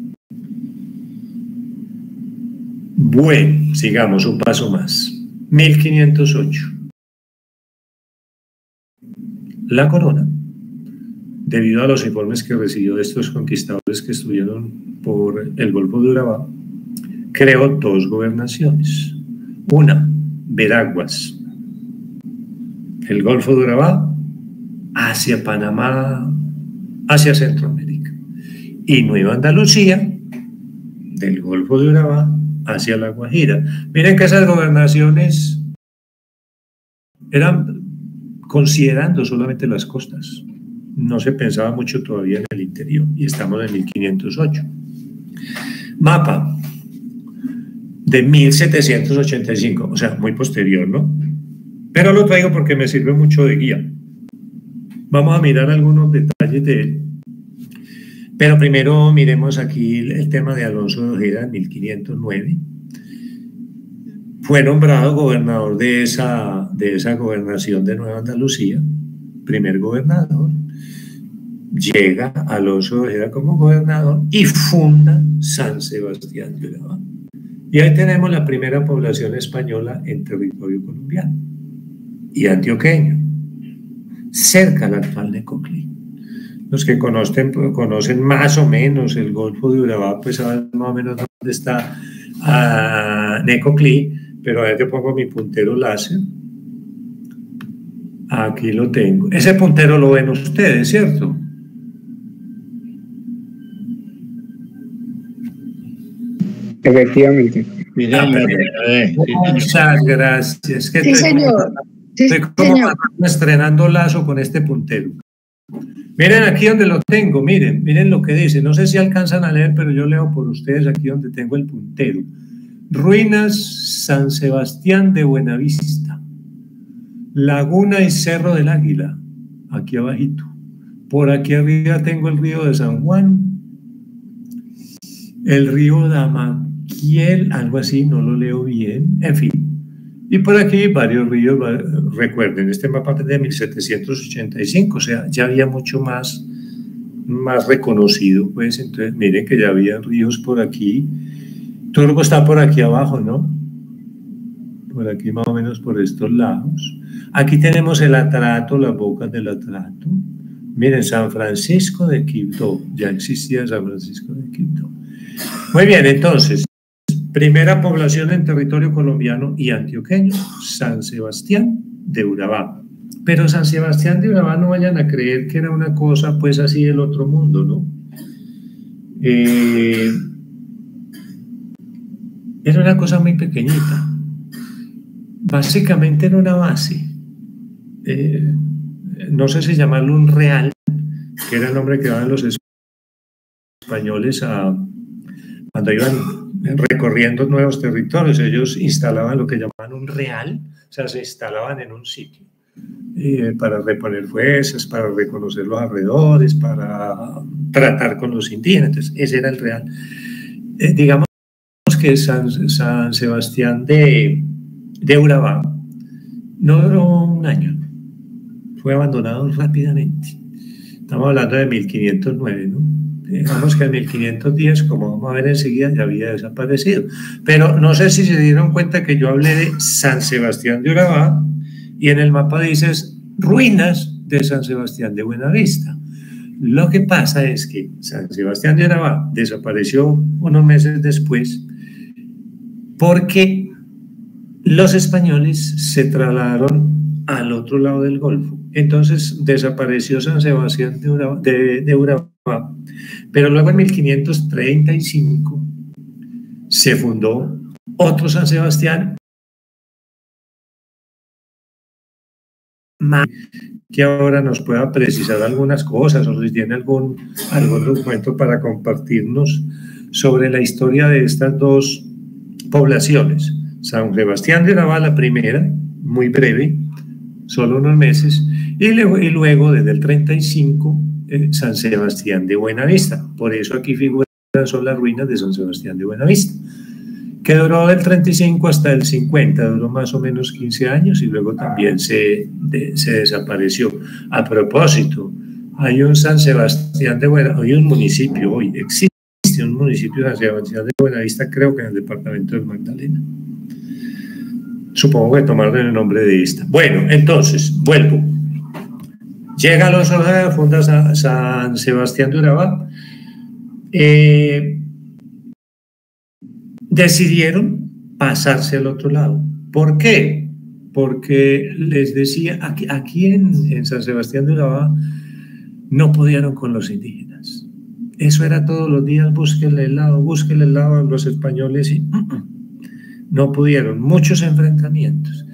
Bueno, sigamos un paso más. 1508. La corona, debido a los informes que recibió de estos conquistadores que estuvieron por el Golfo de Urabá, creó dos gobernaciones. Una, Veraguas, el Golfo de Urabá, hacia Panamá, hacia Centroamérica. Y Nueva Andalucía, del Golfo de Urabá, hacia La Guajira. Miren que esas gobernaciones eran considerando solamente las costas. No se pensaba mucho todavía en el interior, y estamos en 1508. Mapa de 1785, o sea, muy posterior, ¿no? Pero lo traigo porque me sirve mucho de guía. Vamos a mirar algunos detalles de él. Pero primero miremos aquí el tema de Alonso de Ojeda en 1509. Fue nombrado gobernador de esa gobernación de Nueva Andalucía, primer gobernador. Llega Alonso de Ojeda como gobernador y funda San Sebastián de Urabá. Y ahí tenemos la primera población española en territorio colombiano y antioqueño, cerca al actual Necoclí. Los que conocen más o menos el Golfo de Urabá, pues saben más o menos dónde está Necoclí, pero ahora yo pongo mi puntero láser. Aquí lo tengo. Ese puntero lo ven ustedes, ¿cierto? Efectivamente. Muchas gracias. Sí, señor. Estoy como estrenando lazo con este puntero. Miren aquí donde lo tengo, miren lo que dice. No sé si alcanzan a leer, pero yo leo por ustedes aquí donde tengo el puntero. Ruinas San Sebastián de Buenavista, Laguna y Cerro del Águila, aquí abajito. Por aquí arriba tengo el río de San Juan, el río Damaquiel, algo así, no lo leo bien, en fin. Y por aquí varios ríos, recuerden, este mapa es de 1785, o sea, ya había mucho más reconocido, pues, entonces miren que ya había ríos por aquí. Turbo está por aquí abajo, ¿no? Por aquí más o menos por estos lados. Aquí tenemos el Atrato, las bocas del Atrato. Miren, San Francisco de Quibdó, ya existía San Francisco de Quibdó. Muy bien, entonces, primera población en territorio colombiano y antioqueño, San Sebastián de Urabá. Pero San Sebastián de Urabá no vayan a creer que era una cosa pues así del otro mundo, ¿no? Era una cosa muy pequeñita. Básicamente era una base. No sé si llamarlo un real, que era el nombre que daban los españoles cuando iban recorriendo nuevos territorios. Ellos instalaban lo que llamaban un real, o sea, se instalaban en un sitio para reponer fuerzas, para reconocer los alrededores, para tratar con los indígenas. Entonces, ese era el real. Digamos que San Sebastián de Urabá no duró un año, fue abandonado rápidamente. Estamos hablando de 1509, ¿no? Digamos que en 1510, como vamos a ver enseguida, ya había desaparecido. Pero no sé si se dieron cuenta que yo hablé de San Sebastián de Urabá y en el mapa dices ruinas de San Sebastián de Buenavista. Lo que pasa es que San Sebastián de Urabá desapareció unos meses después porque los españoles se trasladaron al otro lado del Golfo. Entonces desapareció San Sebastián de Urabá, pero luego en 1535 se fundó otro San Sebastián que ahora nos pueda precisar algunas cosas o si tiene algún documento para compartirnos sobre la historia de estas dos poblaciones. San Sebastián de Urabá, la primera, muy breve, solo unos meses, y luego desde el 35 San Sebastián de Buenavista. Por eso aquí figuran son las ruinas de San Sebastián de Buenavista, que duró del 35 hasta el 50, duró más o menos 15 años y luego también se desapareció. A propósito, hay un San Sebastián de Buenavista, hay un municipio hoy, existe un municipio de San Sebastián de Buenavista, creo que en el departamento del Magdalena. Supongo que tomaron el nombre de esta. Bueno, entonces, vuelvo. Llega Alonso Ojeda, funda San Sebastián de Urabá. Decidieron pasarse al otro lado. ¿Por qué? Porque les decía, aquí en San Sebastián de Urabá no pudieron con los indígenas. Eso era todos los días, búsquenle el lado a los españoles y no pudieron, muchos enfrentamientos.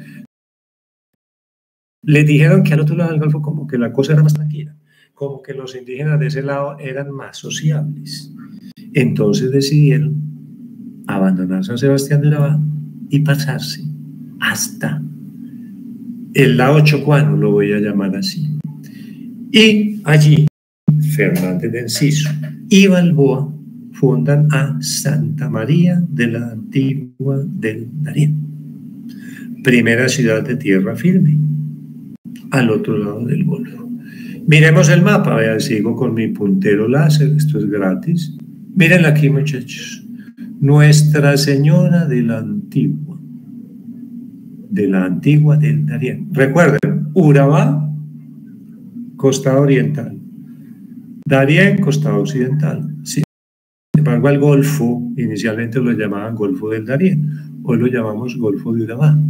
Les dijeron que al otro lado del Golfo como que la cosa era más tranquila, como que los indígenas de ese lado eran más sociables. Entonces decidieron abandonar San Sebastián de Urabá y pasarse hasta el lado chocuano, lo voy a llamar así. Y allí Fernández de Enciso y Balboa fundan a Santa María de la Antigua del Darién, primera ciudad de tierra firme, al otro lado del Golfo. Miremos el mapa, vean, sigo con mi puntero láser, esto es gratis. Miren aquí, muchachos, Nuestra Señora de la Antigua del Darién. Recuerden, Urabá, costa oriental, Darién, costa occidental. Sí. Sin embargo, al Golfo, inicialmente lo llamaban Golfo del Darién, hoy lo llamamos Golfo de Urabá.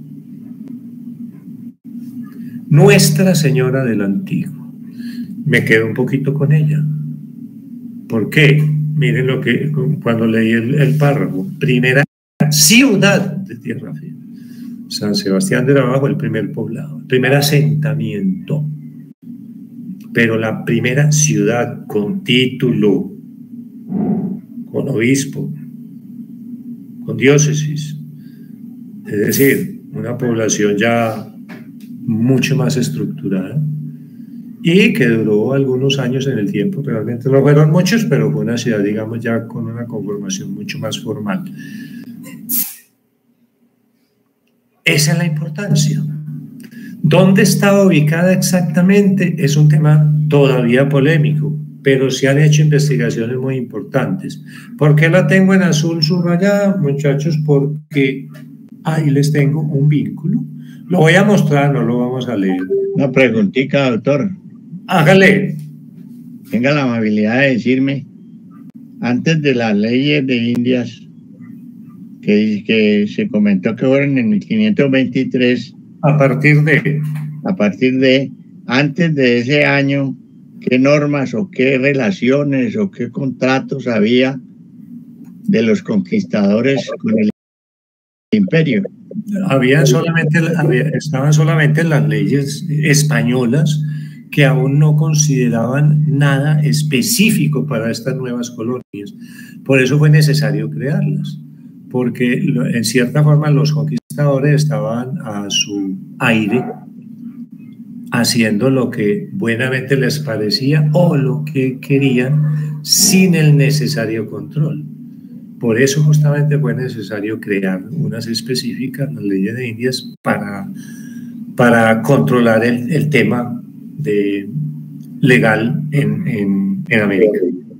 Nuestra Señora del Antigua. Me quedo un poquito con ella. ¿Por qué? Miren lo que, cuando leí el párrafo, primera ciudad de tierra firme. San Sebastián de Urabá fue el primer poblado, el primer asentamiento. pero la primera ciudad con título, con obispo, con diócesis, es decir, una población ya mucho más estructurada y que duró algunos años en el tiempo, realmente no fueron muchos, pero fue una ciudad, digamos, ya con una conformación mucho más formal. Esa es la importancia. ¿Dónde estaba ubicada exactamente? Es un tema todavía polémico, pero se han hecho investigaciones muy importantes. ¿Por qué la tengo en azul subrayada, muchachos? Porque ahí les tengo un vínculo. Lo voy a mostrar, no lo vamos a leer. Una preguntita, doctor. Hágale. Tenga la amabilidad de decirme, antes de las leyes de Indias, que se comentó que fueron en 1523, antes de ese año, ¿qué normas o qué relaciones o qué contratos había de los conquistadores con el imperio? Estaban solamente las leyes españolas, que aún no consideraban nada específico para estas nuevas colonias. Por eso fue necesario crearlas, porque en cierta forma los conquistadores estaban a su aire, haciendo lo que buenamente les parecía o lo que querían, sin el necesario control. Por eso justamente fue necesario crear unas específicas, las leyes de Indias, para controlar el tema legal en América.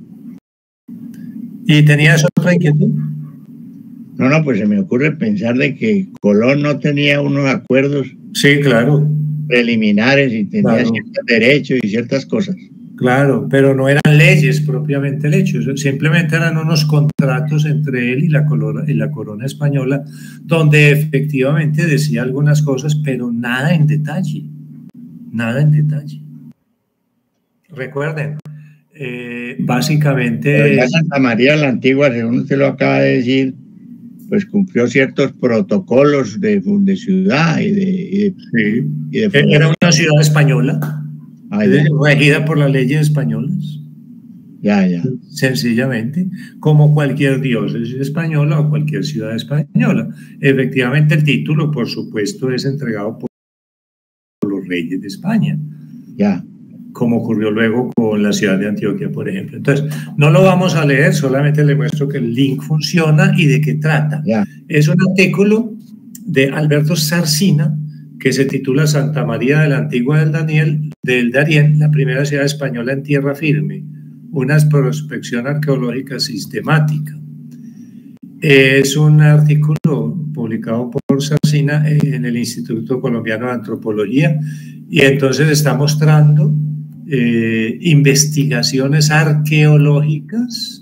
¿Y tenías otra inquietud? No, pues se me ocurre pensar de que Colón no tenía unos acuerdos, sí, claro, preliminares, y tenía ciertos derechos y ciertas cosas. Claro, pero no eran leyes propiamente el hecho, simplemente eran unos contratos entre él y la corona española, donde efectivamente decía algunas cosas, pero nada en detalle. Nada en detalle. Recuerden, básicamente... Ya Santa María la Antigua, según usted lo acaba de decir, pues cumplió ciertos protocolos de ciudad y de era una ciudad española, regida por las leyes españolas. Ya. Sencillamente, como cualquier diócesis española o cualquier ciudad española. Efectivamente, el título, por supuesto, es entregado por los reyes de España. Ya. Como ocurrió luego con la ciudad de Antioquia, por ejemplo. Entonces, no lo vamos a leer, solamente le muestro que el link funciona y de qué trata. Ya. Es un artículo de Alberto Sarcina que se titula Santa María de la Antigua del Darién, la primera ciudad española en tierra firme, una prospección arqueológica sistemática. Es un artículo publicado por Sarcina en el Instituto Colombiano de Antropología, y entonces está mostrando investigaciones arqueológicas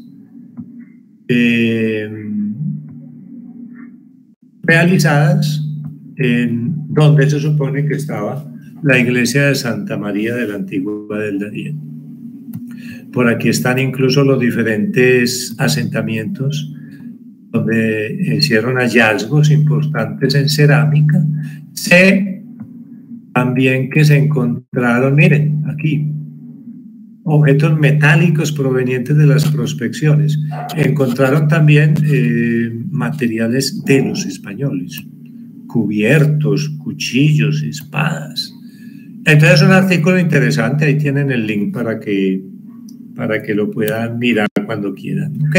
realizadas en donde se supone que estaba la iglesia de Santa María de la Antigua del Darién. Por aquí están incluso los diferentes asentamientos donde hicieron hallazgos importantes en cerámica. Sé también que se encontraron, miren, aquí, objetos metálicos provenientes de las prospecciones. Encontraron también materiales de los españoles, cubiertos, cuchillos, espadas. Entonces es un artículo interesante, ahí tienen el link para que lo puedan mirar cuando quieran, ¿ok?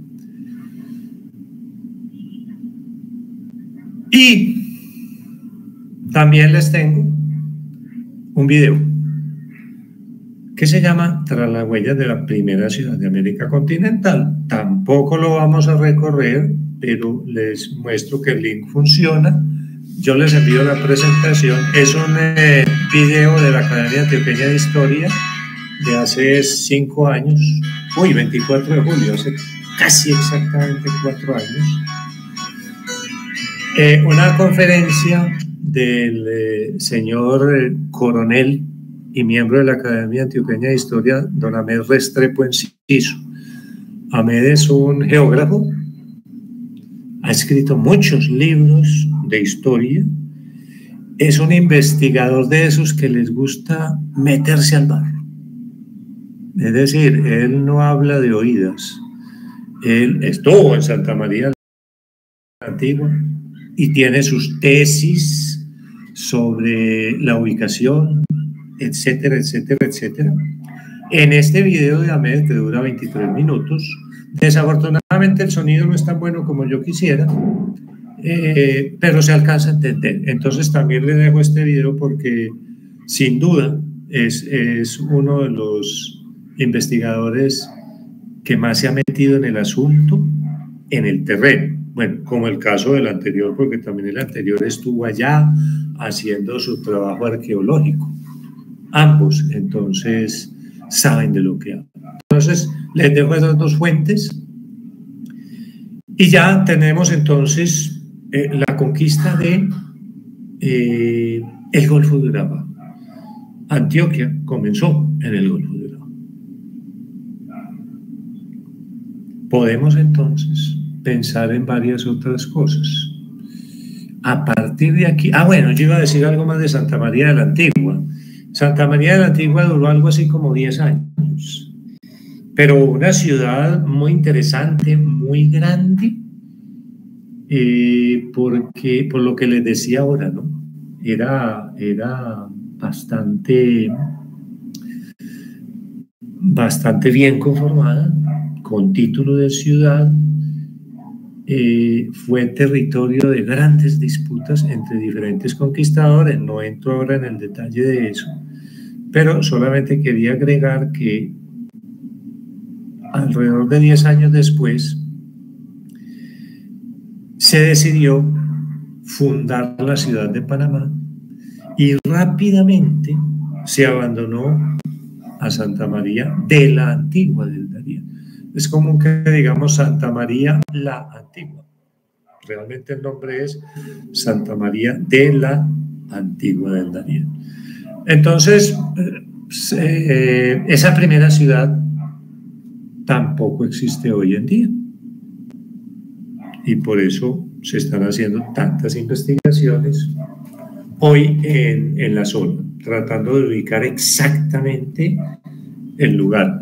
Y también les tengo un video que se llama Tras las huellas de la primera ciudad de América continental. Tampoco lo vamos a recorrer, pero les muestro que el link funciona. Yo les envío la presentación. Es un video de la Academia Antioqueña de Historia de hace 5 años. 24 de julio, hace casi exactamente 4 años. Una conferencia del señor coronel y miembro de la Academia Antioqueña de Historia, don Ahmed Restrepo Enciso. Ahmed es un geógrafo, ha escrito muchos libros de historia, es un investigador de esos que les gusta meterse al barro. Es decir, él no habla de oídas. Él estuvo en Santa María la Antigua y tiene sus tesis sobre la ubicación, etcétera, etcétera, etcétera. En este video de Ahmed, que dura 23 minutos, desafortunadamente el sonido no es tan bueno como yo quisiera, pero se alcanza a entender. Entonces también le dejo este video porque sin duda es uno de los investigadores que más se ha metido en el asunto, en el terreno. Bueno, como el caso del anterior, porque también el anterior estuvo allá haciendo su trabajo arqueológico. Ambos, entonces, saben de lo que hablan. Entonces, les dejo esas dos fuentes y ya tenemos entonces la conquista de el Golfo de Urabá. Antioquia comenzó en el Golfo de Urabá. Podemos entonces pensar en varias otras cosas. A partir de aquí, bueno, yo iba a decir algo más de Santa María de la Antigua. Santa María de la Antigua duró algo así como 10 años, pero una ciudad muy interesante, muy grande, porque por lo que les decía ahora, ¿no? Era bastante bien conformada, con título de ciudad. Fue territorio de grandes disputas entre diferentes conquistadores. No entro ahora en el detalle de eso, pero solamente quería agregar que alrededor de 10 años después se decidió fundar la ciudad de Panamá y rápidamente se abandonó a Santa María de la Antigua del Darién. Es común que digamos Santa María la Antigua. Realmente el nombre es Santa María de la Antigua del Darién. Entonces, esa primera ciudad tampoco existe hoy en día. Y por eso se están haciendo tantas investigaciones hoy en la zona, tratando de ubicar exactamente el lugar.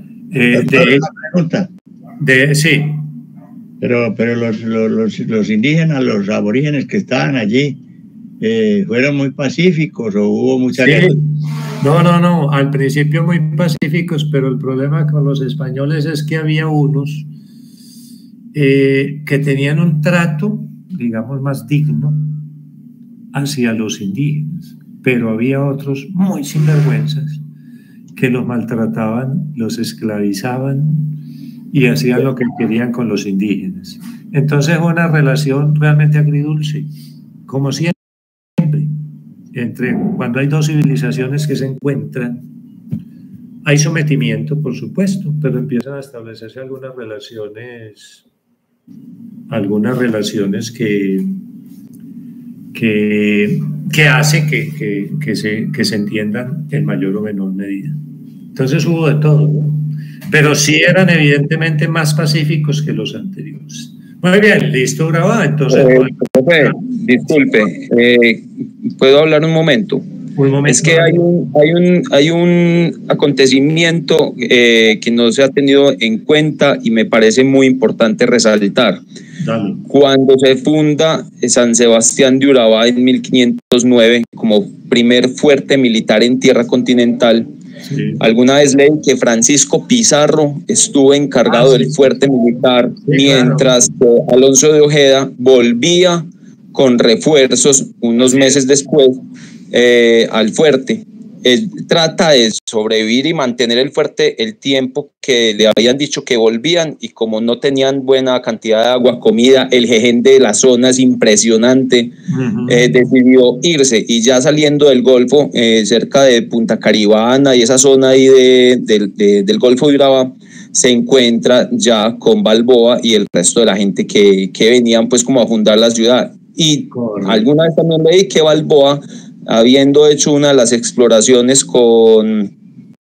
Sí. Pero los indígenas, los aborígenes que estaban allí, ¿fueron muy pacíficos o hubo mucha guerra? No, al principio muy pacíficos, pero el problema con los españoles es que había unos que tenían un trato, digamos, más digno hacia los indígenas, pero había otros muy sinvergüenzas que los maltrataban, los esclavizaban y hacían lo que querían con los indígenas. Entonces una relación realmente agridulce, como siempre, entre cuando hay dos civilizaciones que se encuentran, hay sometimiento, por supuesto, pero empiezan a establecerse algunas relaciones que hace que se entiendan en mayor o menor medida. Entonces hubo de todo, ¿no? Pero sí eran evidentemente más pacíficos que los anteriores. Muy bien, listo, Urabá. Entonces, profe, disculpe, ¿puedo hablar un momento? Es que hay un acontecimiento que no se ha tenido en cuenta y me parece muy importante resaltar. Dale. Cuando se funda San Sebastián de Urabá en 1509 como primer fuerte militar en tierra continental, sí. Alguna vez leí que Francisco Pizarro estuvo encargado del fuerte militar, sí, mientras claro, que Alonso de Ojeda volvía con refuerzos unos meses después al fuerte. Él trata de sobrevivir y mantener el fuerte el tiempo que le habían dicho que volvían, y como no tenían buena cantidad de agua, comida, el jején de la zona es impresionante, decidió irse, y ya saliendo del Golfo, cerca de Punta Caribana y esa zona ahí del Golfo de Urabá, se encuentra ya con Balboa y el resto de la gente que venían pues como a fundar la ciudad. Y alguna vez también leí que Balboa, habiendo hecho una de las exploraciones con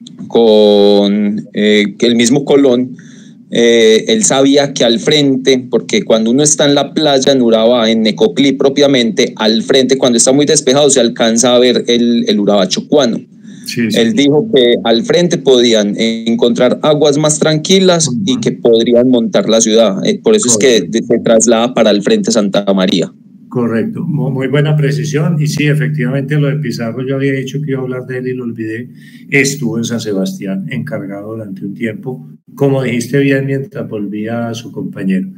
el mismo Colón, él sabía que al frente, porque cuando uno está en la playa en Urabá, en Necoclí propiamente, al frente, cuando está muy despejado, se alcanza a ver el Urabá chocuano. Sí. Él dijo que al frente podían encontrar aguas más tranquilas y que podrían montar la ciudad. Por eso es que se traslada para el frente Santa María. Correcto, muy buena precisión. Y sí, efectivamente lo de Pizarro, yo había dicho que iba a hablar de él y lo olvidé. Estuvo en San Sebastián encargado durante un tiempo, como dijiste bien, mientras volvía a su compañero.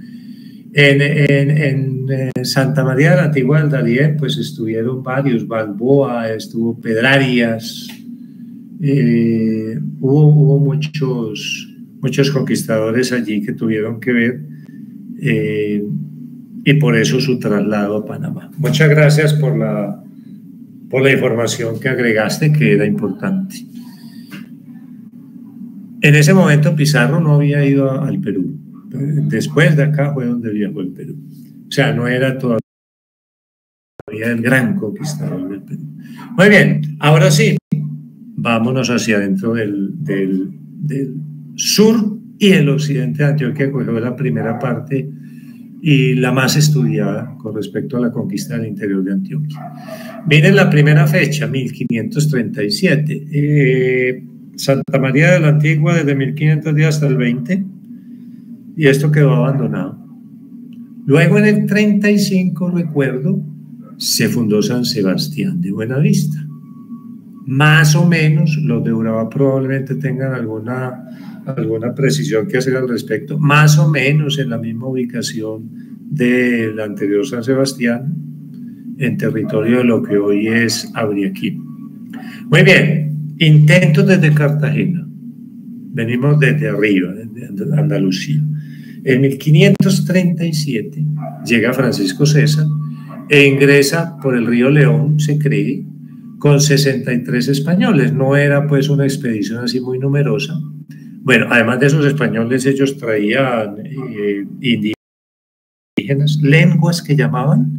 En Santa María de la Antigua del Darién, pues estuvieron varios, Balboa, estuvo Pedrarias, hubo muchos conquistadores allí que tuvieron que ver, y por eso su traslado a Panamá. Muchas gracias por la información que agregaste, que era importante. En ese momento Pizarro no había ido al Perú. Después de acá fue donde viajó el Perú. O sea, no era todavía el gran conquistador del Perú. Muy bien, ahora sí, vámonos hacia adentro del sur y el occidente de Antioquia, que fue la primera parte y la más estudiada con respecto a la conquista del interior de Antioquia. Miren la primera fecha, 1537. Santa María de la Antigua desde 1510 hasta el 20, y esto quedó abandonado. Luego en el 35, recuerdo, se fundó San Sebastián de Buenavista. Más o menos, los de Urabá probablemente tengan alguna precisión que hacer al respecto, más o menos en la misma ubicación del anterior San Sebastián, en territorio de lo que hoy es Abriaquí. Muy bien, intentos desde Cartagena. Venimos desde arriba, desde Andalucía. En 1537 llega Francisco César e ingresa por el río León, se cree, con 63 españoles. No era pues una expedición así muy numerosa. Bueno, además de esos españoles, ellos traían indígenas, lenguas que llamaban,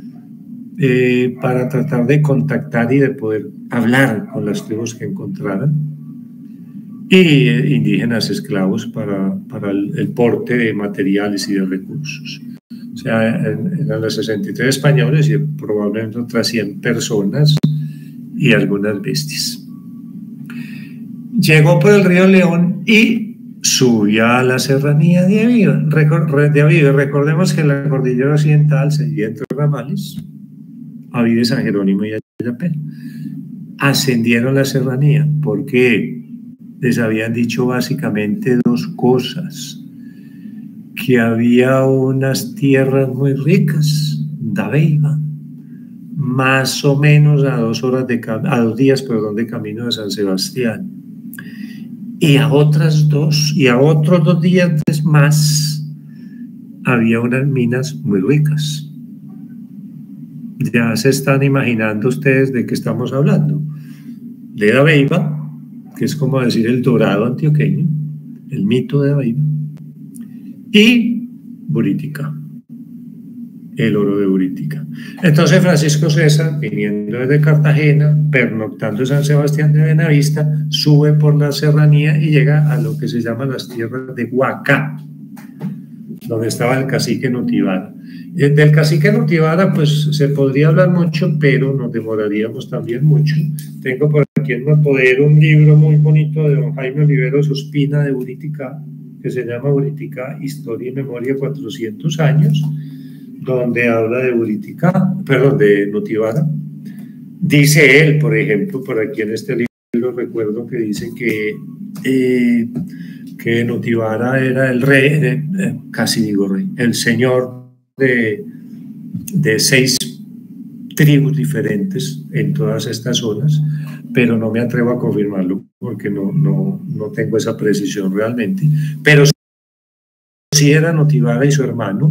para tratar de contactar y de poder hablar con las tribus que encontraran, y indígenas esclavos para el porte de materiales y de recursos. O sea, eran los 63 españoles y probablemente otras 100 personas y algunas bestias. Llegó por el río León y subió a la serranía de Aviva. Recordemos que en la cordillera occidental se divide en 3 ramales: Aviva, San Jerónimo y Ayapel. Ascendieron la serranía porque les habían dicho básicamente 2 cosas: que había unas tierras muy ricas, Dabeiba, más o menos a 2 días de camino de San Sebastián, y a otros 2 días más había unas minas muy ricas. Ya se están imaginando ustedes de qué estamos hablando. De Dabeiba, que es como decir el dorado antioqueño, el mito de Dabeiba, y Buritica, el oro de Buritica. Entonces Francisco César, viniendo desde Cartagena, pernoctando en San Sebastián de Buenavista, sube por la serranía y llega a lo que se llama las tierras de Huacá, donde estaba el cacique Notibara. Del cacique Notibara pues se podría hablar mucho, pero nos demoraríamos también mucho. Tengo por aquí en mi poder un libro muy bonito de don Jaime Oliveros Ospina de Buritica, que se llama Buritica, Historia y Memoria 400 años, donde habla de de Notibara. Dice él, por ejemplo, por aquí en este libro recuerdo que dice que Notibara era el rey, casi digo rey, el señor de 6 tribus diferentes en todas estas zonas, pero no me atrevo a confirmarlo porque no tengo esa precisión realmente, pero sí era Notibara y su hermano,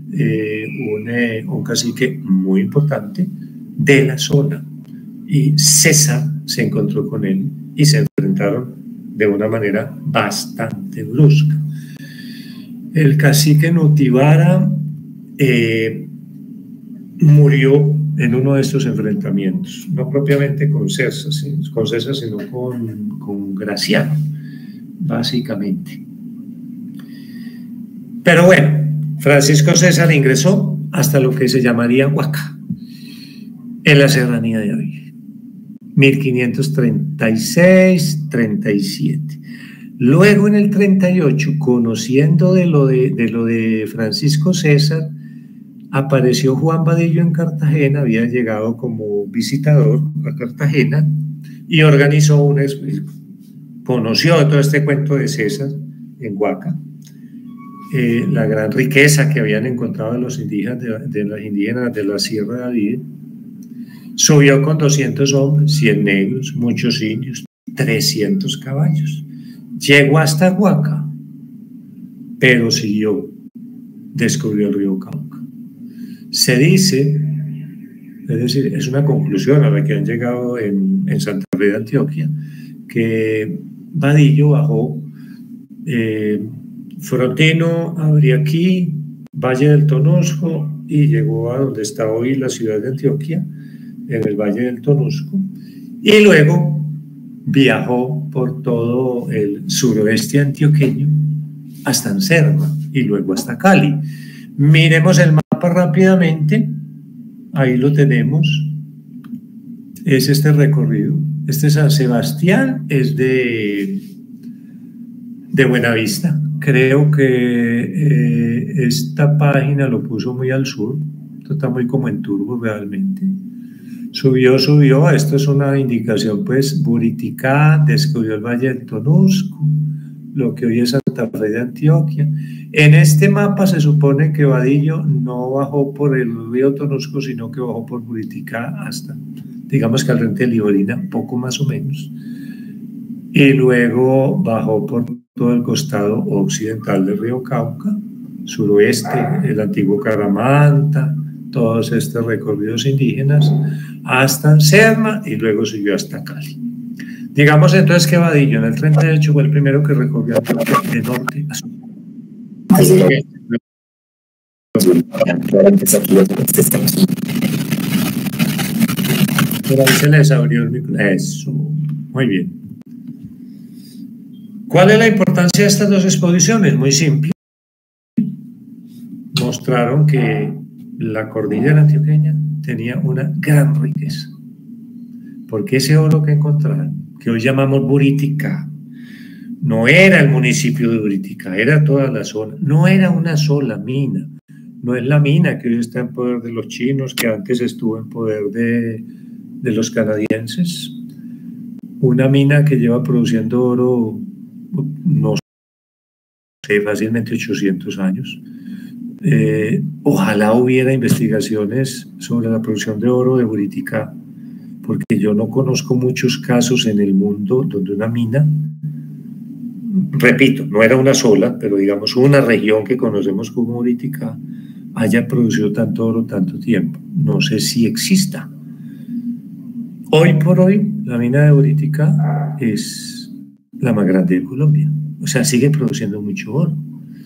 un cacique muy importante de la zona, y César se encontró con él y se enfrentaron de una manera bastante brusca. El cacique Notibara murió en uno de estos enfrentamientos, no propiamente con César, sino con Graciano, básicamente. Pero bueno, Francisco César ingresó hasta lo que se llamaría Huacá, en la serranía de Aviva. 1536, 37. Luego en el 38, conociendo de lo de Francisco César, apareció Juan Vadillo en Cartagena, había llegado como visitador a Cartagena y organizó conoció todo este cuento de César en Huaca, la gran riqueza que habían encontrado de los indígenas de la Sierra de David. Subió con 200 hombres, 100 negros, muchos indios, 300 caballos. Llegó hasta Huaca, pero siguió, descubrió el río Cauca. Se dice, es decir, es una conclusión a la que han llegado en Santa Fe de Antioquia, que Vadillo bajó Frotino, Abriaquí, Valle del Tonusco y llegó a donde está hoy la ciudad de Antioquia, en el Valle del Tonusco, y luego viajó por todo el suroeste antioqueño hasta Anserma y luego hasta Cali. Miremos el mapa rápidamente, ahí lo tenemos, es este recorrido. Este San Sebastián es de Buenavista. Creo que esta página lo puso muy al sur, esto está muy como en turbo realmente. Subió, esto es una indicación, pues Buriticá, descubrió el Valle del Tonusco, lo que hoy es Santa Fe de Antioquia. En este mapa se supone que Vadillo no bajó por el río Tonusco, sino que bajó por Buriticá hasta, digamos que al frente de Liborina, poco más o menos, y luego bajó por todo el costado occidental del río Cauca, suroeste, el antiguo Caramanta, todos estos recorridos indígenas, hasta Anserma y luego siguió hasta Cali. Digamos entonces que Vadillo en el 38 fue el primero que recorrió Antioquia de norte a sur. Por ahí se les abrió el micrófono. Eso, muy bien. ¿Cuál es la importancia de estas dos exposiciones? Muy simple. Mostraron que la cordillera antioqueña tenía una gran riqueza, porque ese oro que encontraron, que hoy llamamos Buriticá, no era el municipio de Buriticá, era toda la zona, no era una sola mina, no es la mina que hoy está en poder de los chinos, que antes estuvo en poder de los canadienses, una mina que lleva produciendo oro, no sé, fácilmente 800 años. Ojalá hubiera investigaciones sobre la producción de oro de Buriticá, porque yo no conozco muchos casos en el mundo donde una mina, repito, no era una sola, pero digamos una región que conocemos como Buriticá, haya producido tanto oro tanto tiempo. No sé si exista. Hoy por hoy, la mina de Buriticá es la más grande de Colombia. O sea, sigue produciendo mucho oro.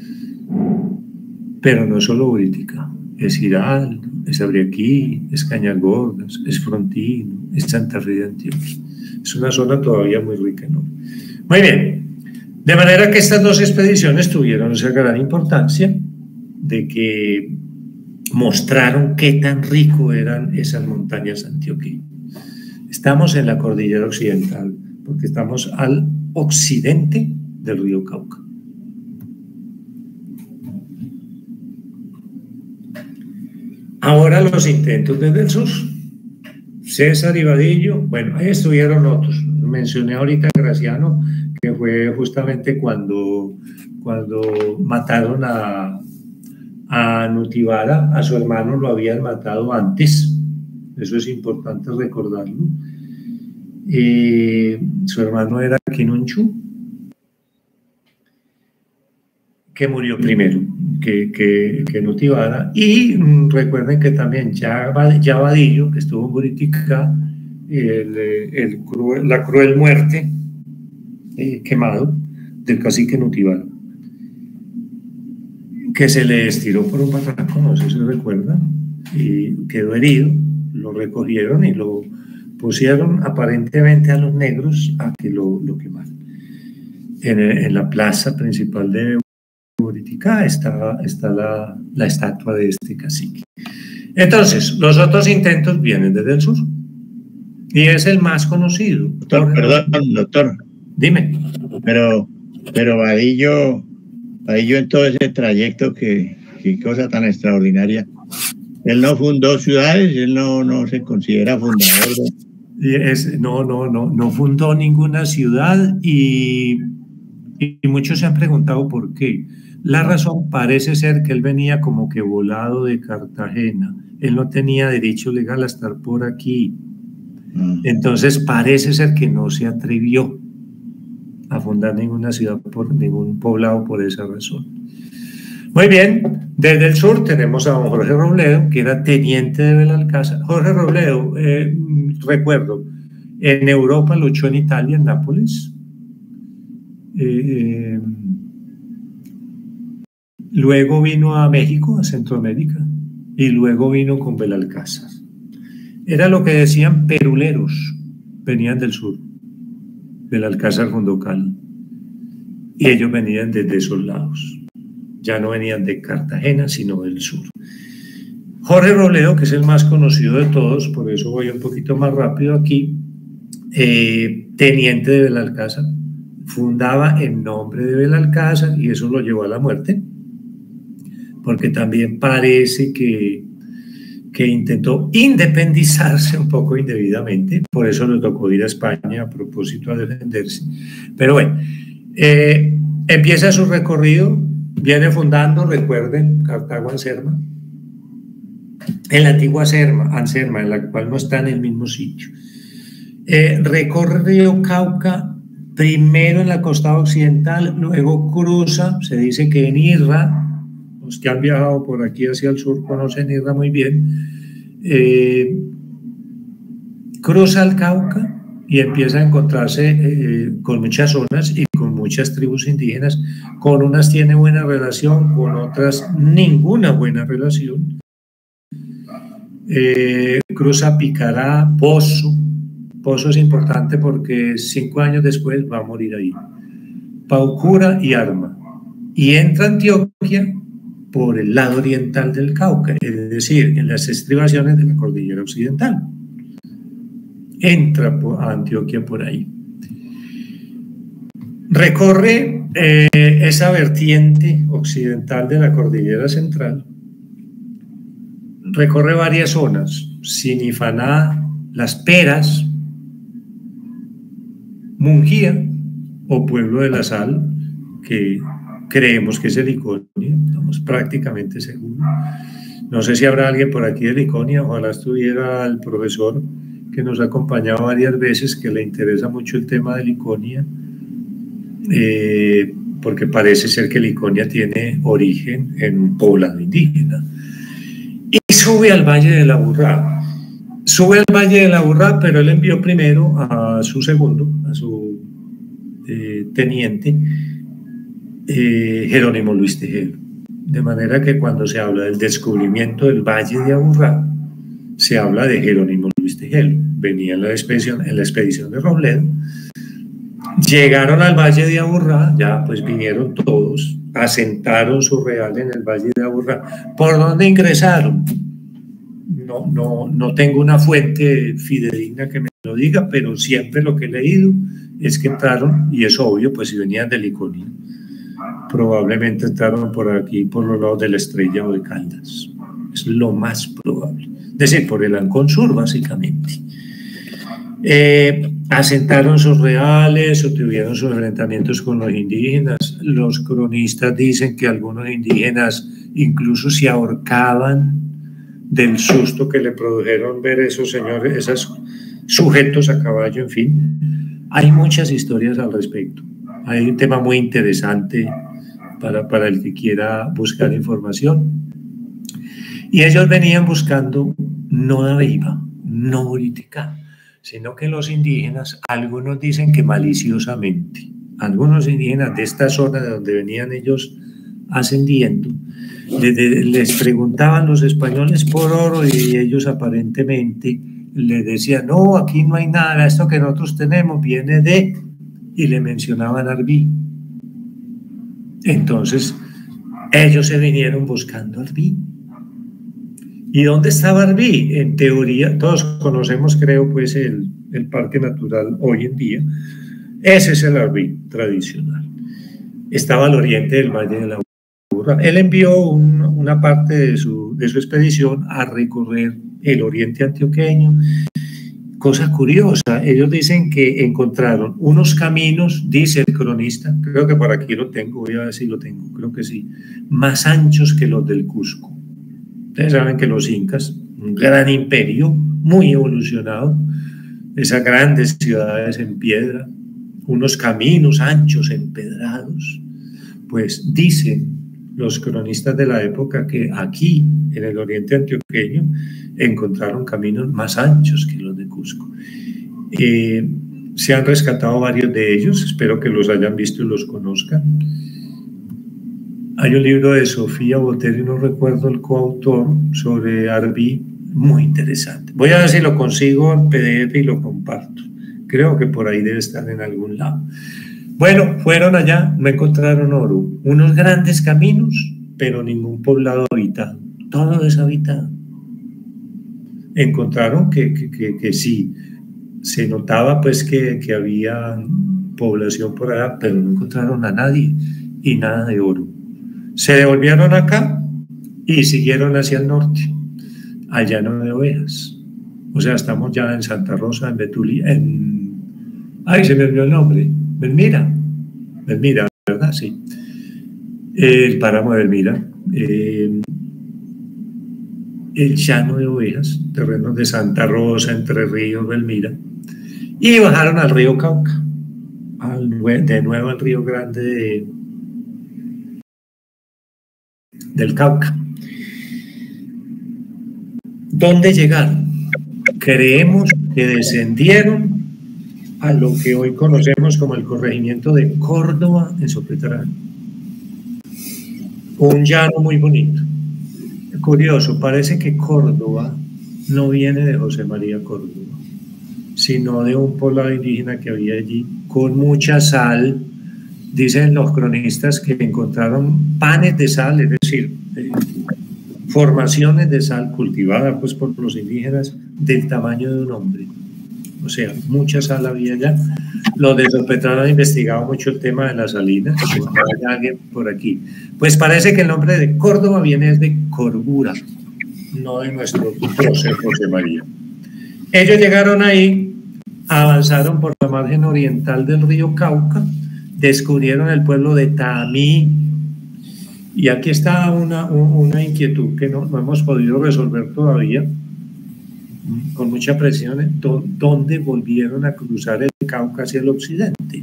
Pero no es solo Buriticá, es Giraldo, es Abriaquí, es Cañagordas, es Frontino, es Santa Fe de Antioquia. Es una zona todavía muy rica, ¿no? Muy bien, de manera que estas dos expediciones tuvieron esa gran importancia de que mostraron qué tan rico eran esas montañas antioqueñas. Estamos en la cordillera occidental, porque estamos al occidente del río Cauca. Ahora los intentos desde el sur. César y Vadillo, bueno, ahí estuvieron otros. Mencioné ahorita a Graciano, que fue justamente cuando mataron a Nutibara, a su hermano lo habían matado antes. Eso es importante recordarlo. Su hermano era Quinunchu, que murió primero que Nutibara, y recuerden que también ya Vadillo, que estuvo en Buriticá, la cruel muerte quemado del cacique Nutibara, que se le estiró por un barranco, no sé si se recuerda, y quedó herido, lo recogieron y lo pusieron aparentemente a los negros a que lo quemaran. En la plaza principal de Buriticá está la estatua de este cacique. Entonces, los otros intentos vienen desde el sur. Y es el más conocido. Doctor, perdón, doctor. Dime. Pero Vadillo en todo ese trayecto, qué cosa tan extraordinaria. Él no fundó ciudades, él no se considera fundador. No fundó ninguna ciudad y muchos se han preguntado por qué. La razón parece ser que él venía como que volado de Cartagena. Él no tenía derecho legal a estar por aquí. Entonces parece ser que no se atrevió a fundar ninguna ciudad, por ningún poblado por esa razón. Muy bien, desde el sur tenemos a don Jorge Robledo, que era teniente de Belalcázar. Jorge Robledo, recuerdo, en Europa luchó en Italia, en Nápoles. Luego vino a México, a Centroamérica, y luego vino con Belalcázar. Era lo que decían peruleros, venían del sur. Belalcázar fundó Cali. Y ellos venían desde esos lados. Ya no venían de Cartagena, sino del sur. Jorge Robledo, que es el más conocido de todos, por eso voy un poquito más rápido aquí, teniente de Belalcázar, fundaba en nombre de Belalcázar y eso lo llevó a la muerte, porque también parece que intentó independizarse un poco indebidamente, por eso le tocó ir a España a propósito a defenderse. Pero bueno, empieza su recorrido, viene fundando, recuerden, Cartago Anserma, en la antigua Anserma, en la cual no está en el mismo sitio. Recorre el río Cauca, primero en la costa occidental, luego cruza, se dice que en Irra, los que han viajado por aquí hacia el sur conocen Irra muy bien, cruza el Cauca y empieza a encontrarse con muchas zonas y con muchas tribus indígenas. Con unas tiene buena relación, con otras ninguna buena relación. Cruza Picará, Pozo. Pozo es importante porque 5 años después va a morir ahí. Paucura y Arma. Y entra a Antioquia por el lado oriental del Cauca, es decir, en las estribaciones de la cordillera occidental. Entra a Antioquia por ahí. Recorre esa vertiente occidental de la cordillera central. Recorre varias zonas: Sinifaná, Las Peras, Mungía o Pueblo de la Sal, que creemos que es de Liconia, estamos prácticamente seguros. No sé si habrá alguien por aquí de Liconia, ojalá estuviera el profesor que nos ha acompañado varias veces, que le interesa mucho el tema de Liconia, porque parece ser que Liconia tiene origen en un poblado indígena. Y sube al Valle de la Aburrá. Sube al Valle de la Aburrá, pero él envió primero a su segundo, a su teniente, Jerónimo Luis Tejero. De manera que cuando se habla del descubrimiento del Valle de Aburrá, se habla de Jerónimo Luis Tejero. Venía en la expedición de Robledo, llegaron al Valle de Aburrá, ya pues vinieron todos, asentaron su real en el Valle de Aburrá. ¿Por dónde ingresaron? No tengo una fuente fidedigna que me lo diga, pero siempre lo que he leído es que entraron, y es obvio, pues si venían de Liconia, probablemente entraron por aquí, por los lados de la Estrella o de Caldas. Es lo más probable. Es decir, por el Ancón Sur, básicamente. Asentaron sus reales o tuvieron sus enfrentamientos con los indígenas. Los cronistas dicen que algunos indígenas incluso se ahorcaban del susto que le produjeron ver esos señores, esos sujetos a caballo, en fin. Hay muchas historias al respecto. Hay un tema muy interesante para el que quiera buscar información. Y ellos venían buscando no Daviva, no Buriticá, sino que los indígenas, algunos dicen que maliciosamente, algunos indígenas de esta zona de donde venían ellos ascendiendo, les preguntaban los españoles por oro y ellos aparentemente le decían: no, aquí no hay nada, esto que nosotros tenemos viene de... y le mencionaban Arbí. Entonces ellos se vinieron buscando Arbí. ¿Y dónde estaba Arbí? En teoría, todos conocemos, creo, pues el el parque natural hoy en día. Ese es el Arví tradicional. Estaba al oriente del Valle de la Burra. Él envió una parte de su expedición a recorrer el oriente antioqueño. Cosa curiosa, ellos dicen que encontraron unos caminos, dice el cronista, creo que por aquí lo tengo, voy a ver si lo tengo, creo que sí, más anchos que los del Cusco. Ustedes saben que los incas, un gran imperio, muy evolucionado, esas grandes ciudades en piedra, unos caminos anchos, empedrados, pues dicen los cronistas de la época que aquí, en el oriente antioqueño, encontraron caminos más anchos que los de Cusco. Se han rescatado varios de ellos, espero que los hayan visto y los conozcan. Hay un libro de Sofía Botero, no recuerdo el coautor, sobre Arví, muy interesante. Voy a ver si lo consigo en PDF y lo comparto. Creo que por ahí debe estar en algún lado. Bueno, fueron allá, no encontraron oro, unos grandes caminos, pero ningún poblado habitado, todo deshabitado. Encontraron que sí, se notaba pues que había población por allá, pero no encontraron a nadie y nada de oro. Se devolvieron acá y siguieron hacia el norte, al llano de Ovejas. O sea, estamos ya en Santa Rosa, en Betulia, ay, se me olvidó el nombre, Belmira, ¿verdad? Sí. El páramo de Belmira, el llano de Ovejas, terrenos de Santa Rosa, Entre Ríos, Belmira, y bajaron al río Cauca, de nuevo al río Grande del Cauca. ¿Dónde llegaron? Creemos que descendieron a lo que hoy conocemos como el corregimiento de Córdoba en Sopetrán. Un llano muy bonito. Curioso, parece que Córdoba no viene de José María Córdoba, sino de un poblado indígena que había allí, con mucha sal. Dicen los cronistas que encontraron panes de sal, es decir, formaciones de sal cultivadas pues, por los indígenas del tamaño de un hombre. O sea, mucha sal había allá. Los de Sopetrán han investigado mucho el tema de las salinas. Hay alguien por aquí. Pues parece que el nombre de Córdoba viene de Corbura, no de nuestro prócer José María. Ellos llegaron ahí, avanzaron por la margen oriental del río Cauca, descubrieron el pueblo de Taamí. Y aquí está una inquietud que no hemos podido resolver todavía, con mucha presión, ¿dónde volvieron a cruzar el Cauca hacia el occidente?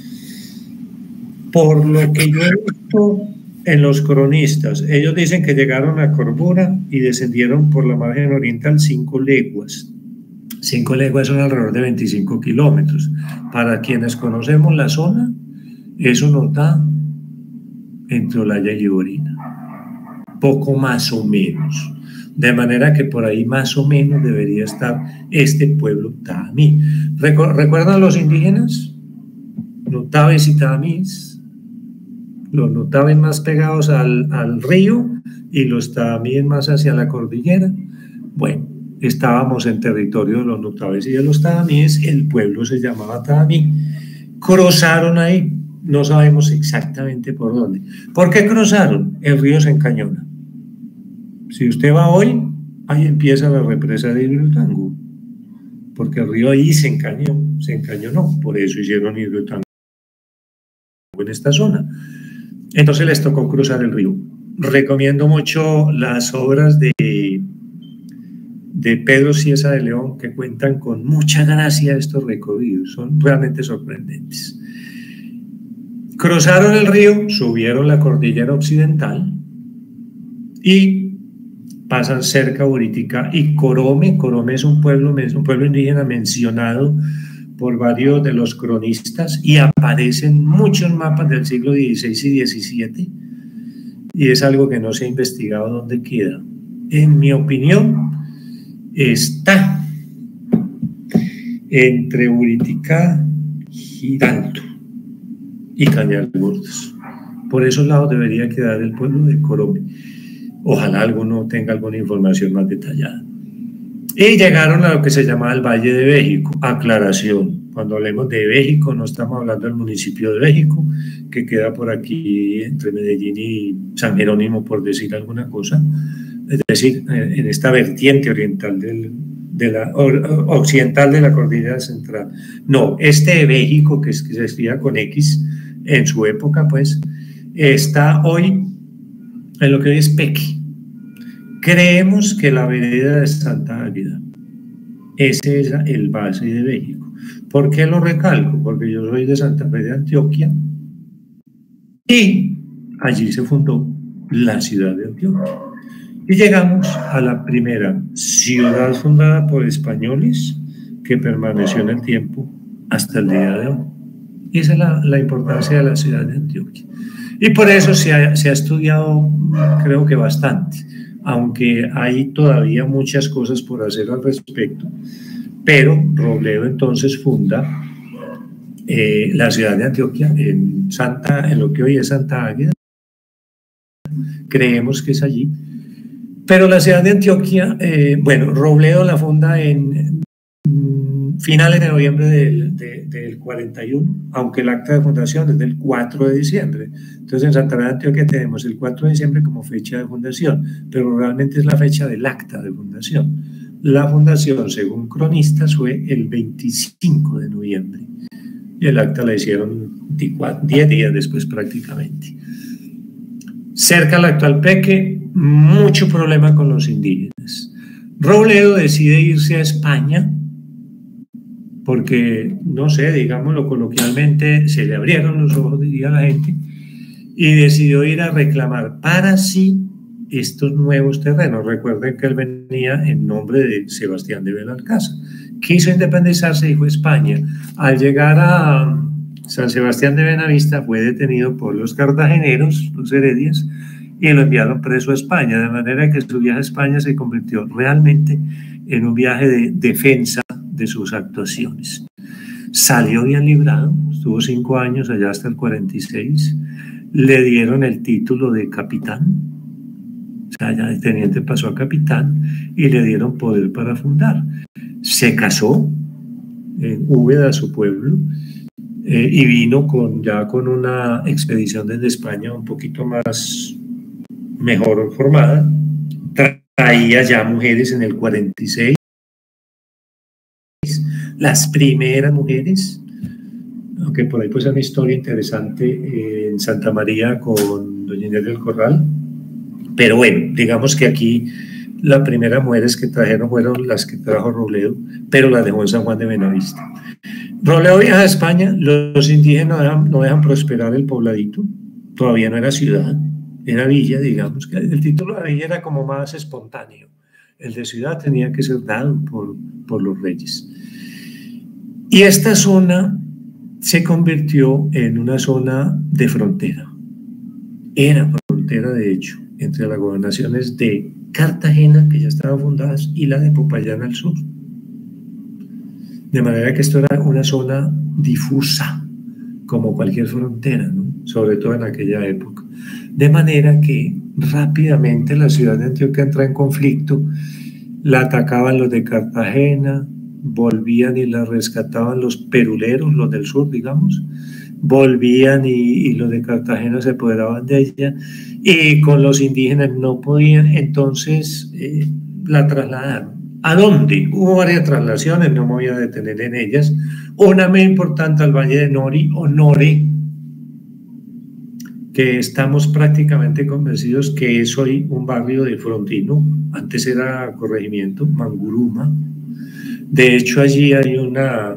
Por lo que yo he visto en los cronistas, ellos dicen que llegaron a Corbura y descendieron por la margen oriental 5 leguas. 5 leguas son alrededor de 25 kilómetros. Para quienes conocemos la zona, eso nos da entre Olaya y Liborina, poco más o menos. De manera que por ahí más o menos debería estar este pueblo Taamí. ¿Recuerdan los indígenas? Notaves y Taamís. Los Notaves más pegados al río y los Taamíes más hacia la cordillera. Bueno, estábamos en territorio de los Notaves y de los Taamíes. El pueblo se llamaba Taamí. Cruzaron ahí. No sabemos exactamente por dónde. ¿Por qué cruzaron? El río se encañona. Si usted va hoy, ahí empieza la represa de Hidroituango, porque el río ahí se encañonó, por eso hicieron Hidroituango en esta zona. Entonces les tocó cruzar el río. Recomiendo mucho las obras de Pedro Cieza de León, que cuentan con mucha gracia estos recorridos, son realmente sorprendentes. Cruzaron el río, subieron la cordillera occidental y pasan cerca a Buriticá y Corome. Corome es un pueblo indígena mencionado por varios de los cronistas y aparece en muchos mapas del siglo XVI y XVII, y es algo que no se ha investigado dónde queda. En mi opinión, está entre Buriticá, Giraldo y Cañargordos. Por esos lados debería quedar el pueblo de Corome. Ojalá alguno tenga alguna información más detallada. Y llegaron a lo que se llamaba el Valle de Béjico. Aclaración, cuando hablemos de Béjico no estamos hablando del municipio de Béjico, que queda por aquí entre Medellín y San Jerónimo, por decir alguna cosa, es decir, en esta vertiente oriental occidental de la cordillera central. No, este de Béjico, que se escribía con X en su época, pues, está hoy en lo que hoy es Peque. Creemos que la vereda de Santa Águeda, ese es el base de Béjico. ¿Por qué lo recalco? Porque yo soy de Santa Fe de Antioquia y allí se fundó la ciudad de Antioquia. Y llegamos a la primera ciudad fundada por españoles que permaneció en el tiempo hasta el día de hoy. Y esa es la importancia de la ciudad de Antioquia. Y por eso se ha estudiado, creo que bastante, aunque hay todavía muchas cosas por hacer al respecto. Pero Robledo entonces funda la ciudad de Antioquia en lo que hoy es Santa Águeda. Creemos que es allí. Pero la ciudad de Antioquia, Robledo la funda en finales de noviembre del 41, aunque el acta de fundación es del 4 de diciembre. Entonces en Santa Fe de Antioquia tenemos el 4 de diciembre como fecha de fundación, pero realmente es la fecha del acta de fundación. La fundación, según cronistas, fue el 25 de noviembre y el acta la hicieron 10 días después prácticamente. Cerca al actual Peque, mucho problema con los indígenas. Robledo decide irse a España porque, no sé, digámoslo coloquialmente, se le abrieron los ojos, diría la gente, y decidió ir a reclamar para sí estos nuevos terrenos. Recuerden que él venía en nombre de Sebastián de Belalcázar. Quiso independizarse, dijo España. Al llegar a San Sebastián de Benavista fue detenido por los cartageneros, los heredias, y lo enviaron preso a España, de manera que su viaje a España se convirtió realmente en un viaje de defensa de sus actuaciones. Salió bien librado, estuvo 5 años allá hasta el 46, le dieron el título de capitán, o sea, ya de teniente pasó a capitán y le dieron poder para fundar. Se casó en Úbeda, su pueblo, y vino ya con una expedición desde España un poquito mejor formada. Traía ya mujeres en el 46, las primeras mujeres, aunque por ahí pues hay una historia interesante en Santa María con doña Inés del Corral, pero bueno, digamos que aquí las primeras mujeres que trajeron fueron las que trajo Robledo, pero las dejó en San Juan de Benavista. Robledo viaja a España, los indígenas no dejan prosperar el pobladito, todavía no era ciudad, era villa, digamos, que el título de villa era como más espontáneo, el de ciudad tenía que ser dado por los reyes. Y esta zona se convirtió en una zona de frontera, era frontera de hecho, entre las gobernaciones de Cartagena, que ya estaban fundadas, y la de Popayán al sur. De manera que esto era una zona difusa, como cualquier frontera, ¿no? Sobre todo en aquella época. De manera que rápidamente la ciudad de Antioquia entra en conflicto, la atacaban los de Cartagena, volvían y la rescataban los peruleros, los del sur, digamos, volvían y los de Cartagena se apoderaban de ella, y con los indígenas no podían, entonces la trasladaron. ¿A dónde? Hubo varias traslaciones, no me voy a detener en ellas. Una muy importante al Valle de Nori o Nore, que estamos prácticamente convencidos que es hoy un barrio de Frontino, antes era corregimiento, Manguruma. De hecho allí hay un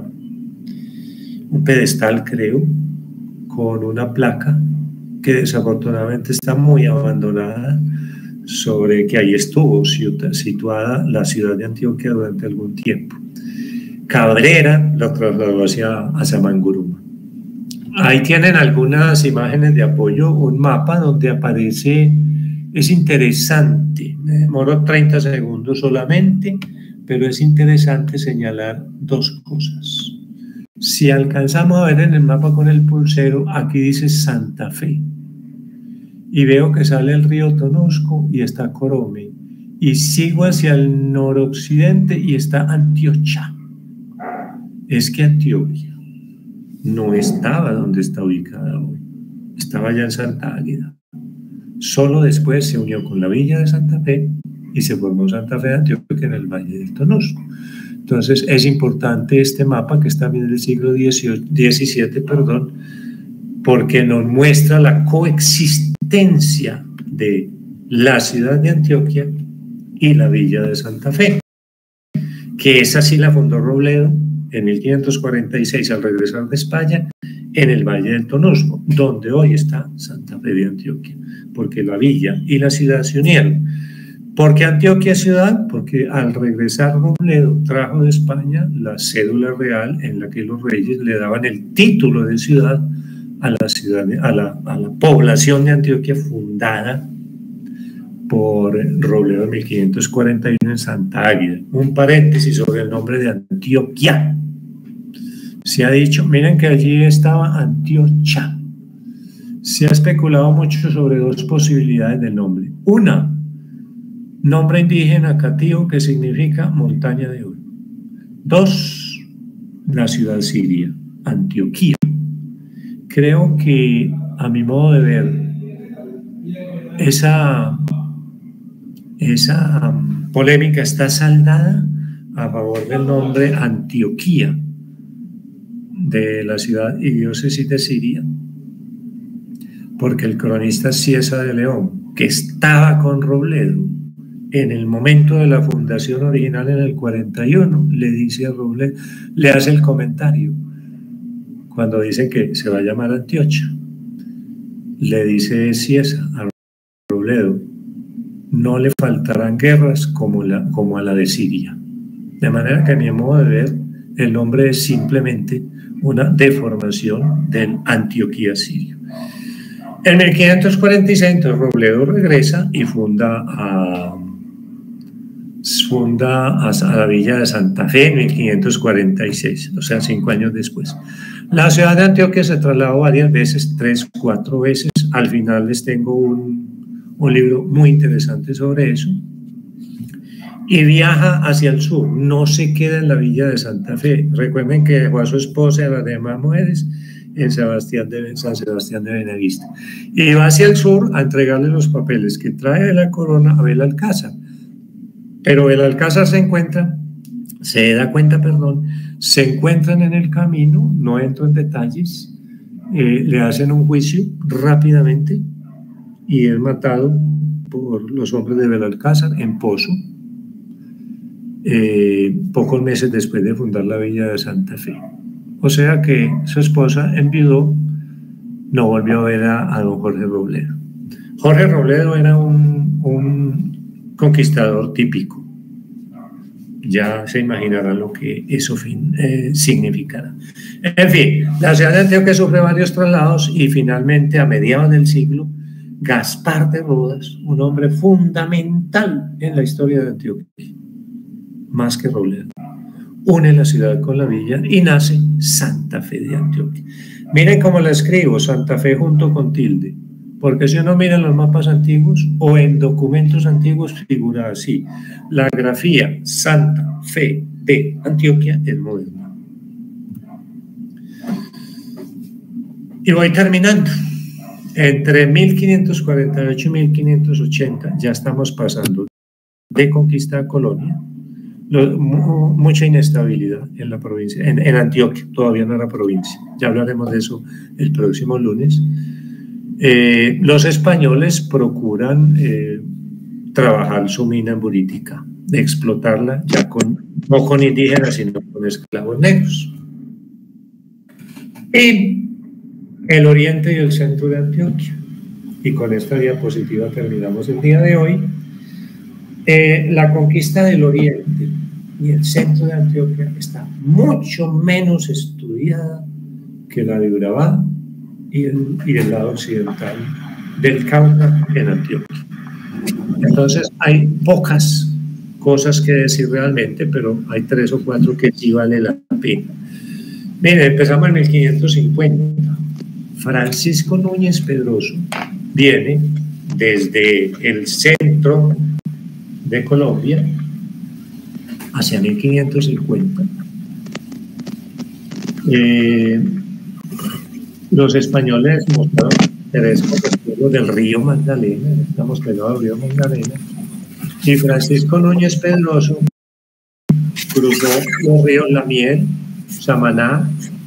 pedestal, creo, con una placa que desafortunadamente está muy abandonada, sobre que ahí estuvo situada la ciudad de Antioquia durante algún tiempo. Cabrera la trasladó hacia Manguruma. Ahí tienen algunas imágenes de apoyo, un mapa donde aparece, es interesante, me demoro 30 segundos solamente, pero es interesante señalar dos cosas. Si alcanzamos a ver en el mapa con el pulsero, aquí dice Santa Fe, y veo que sale el río Tonosco y está Corome, y sigo hacia el noroccidente y está Antioquia. Es que Antioquia no estaba donde está ubicada hoy, estaba allá en Santa Águeda. Solo después se unió con la villa de Santa Fe y se formó Santa Fe de Antioquia en el Valle del Tonusco. Entonces es importante este mapa que está en el siglo XVII, porque nos muestra la coexistencia de la ciudad de Antioquia y la villa de Santa Fe, que esa sí la fundó Robledo en 1546 al regresar de España en el Valle del Tonusco, donde hoy está Santa Fe de Antioquia, porque la villa y la ciudad se unieron. ¿Por qué Antioquia ciudad? Porque al regresar Robledo trajo de España la cédula real en la que los reyes le daban el título de ciudad a la ciudad, a la población de Antioquia fundada por Robledo en 1541 en Santa Águeda. Un paréntesis sobre el nombre de Antioquia. Se ha dicho, miren que allí estaba Antioquia. Se ha especulado mucho sobre dos posibilidades del nombre. Una, nombre indígena cativo que significa montaña de oro. Dos, la ciudad siria, Antioquía. Creo que, a mi modo de ver, esa polémica está saldada a favor del nombre Antioquía de la ciudad y diócesis de Siria, porque el cronista Ciesa de León, que estaba con Robledo en el momento de la fundación original en el 41, le dice a Robledo, le hace el comentario cuando dice que se va a llamar Antioquia, le dice Ciesa a Robledo, no le faltarán guerras como a la de Siria. De manera que a mi modo de ver, el nombre es simplemente una deformación del Antioquía sirio. En 1546 Robledo regresa y funda a la villa de Santa Fe en 1546, o sea, 5 años después. La ciudad de Antioquia se trasladó varias veces, 3, 4 veces. Al final les tengo un libro muy interesante sobre eso. Y viaja hacia el sur, no se queda en la villa de Santa Fe. Recuerden que dejó a su esposa y a las demás mujeres en San Sebastián de Benavista. Y va hacia el sur a entregarle los papeles que trae de la corona a Belalcázar. Pero Belalcázar se encuentran en el camino, no entro en detalles, le hacen un juicio rápidamente y es matado por los hombres de Belalcázar en Pozo, pocos meses después de fundar la villa de Santa Fe. O sea que su esposa enviudó, no volvió a ver a don Jorge Robledo. Jorge Robledo era un conquistador típico. Ya se imaginarán lo que eso significará. En fin, la ciudad de Antioquia sufre varios traslados y finalmente a mediados del siglo, Gaspar de Rodas, un hombre fundamental en la historia de Antioquia, más que Robledo, une la ciudad con la villa y nace Santa Fe de Antioquia. Miren cómo la escribo, Santa Fe junto con tilde, porque si uno mira en los mapas antiguos o en documentos antiguos figura así. La grafía Santa Fe de Antioquia es moderna. Y voy terminando. Entre 1548 y 1580 ya estamos pasando de conquista a colonia. Mucha inestabilidad en la provincia, en Antioquia, todavía no era provincia. Ya hablaremos de eso el próximo lunes. Los españoles procuran trabajar su mina en Buritica, de explotarla ya no con indígenas, sino con esclavos negros. Y el oriente y el centro de Antioquia. Y con esta diapositiva terminamos el día de hoy. La conquista del oriente y el centro de Antioquia está mucho menos estudiada que la de Urabá y el lado occidental del Cauca en Antioquia. Entonces hay pocas cosas que decir realmente, pero hay 3 o 4 que sí vale la pena. Miren, empezamos en 1550. Francisco Núñez Pedroso viene desde el centro de Colombia hacia 1550. Los españoles mostraron interés por el pueblo del río Magdalena, estamos pegados al río Magdalena, y Francisco Núñez Pedroso cruzó los ríos La Miel, Samaná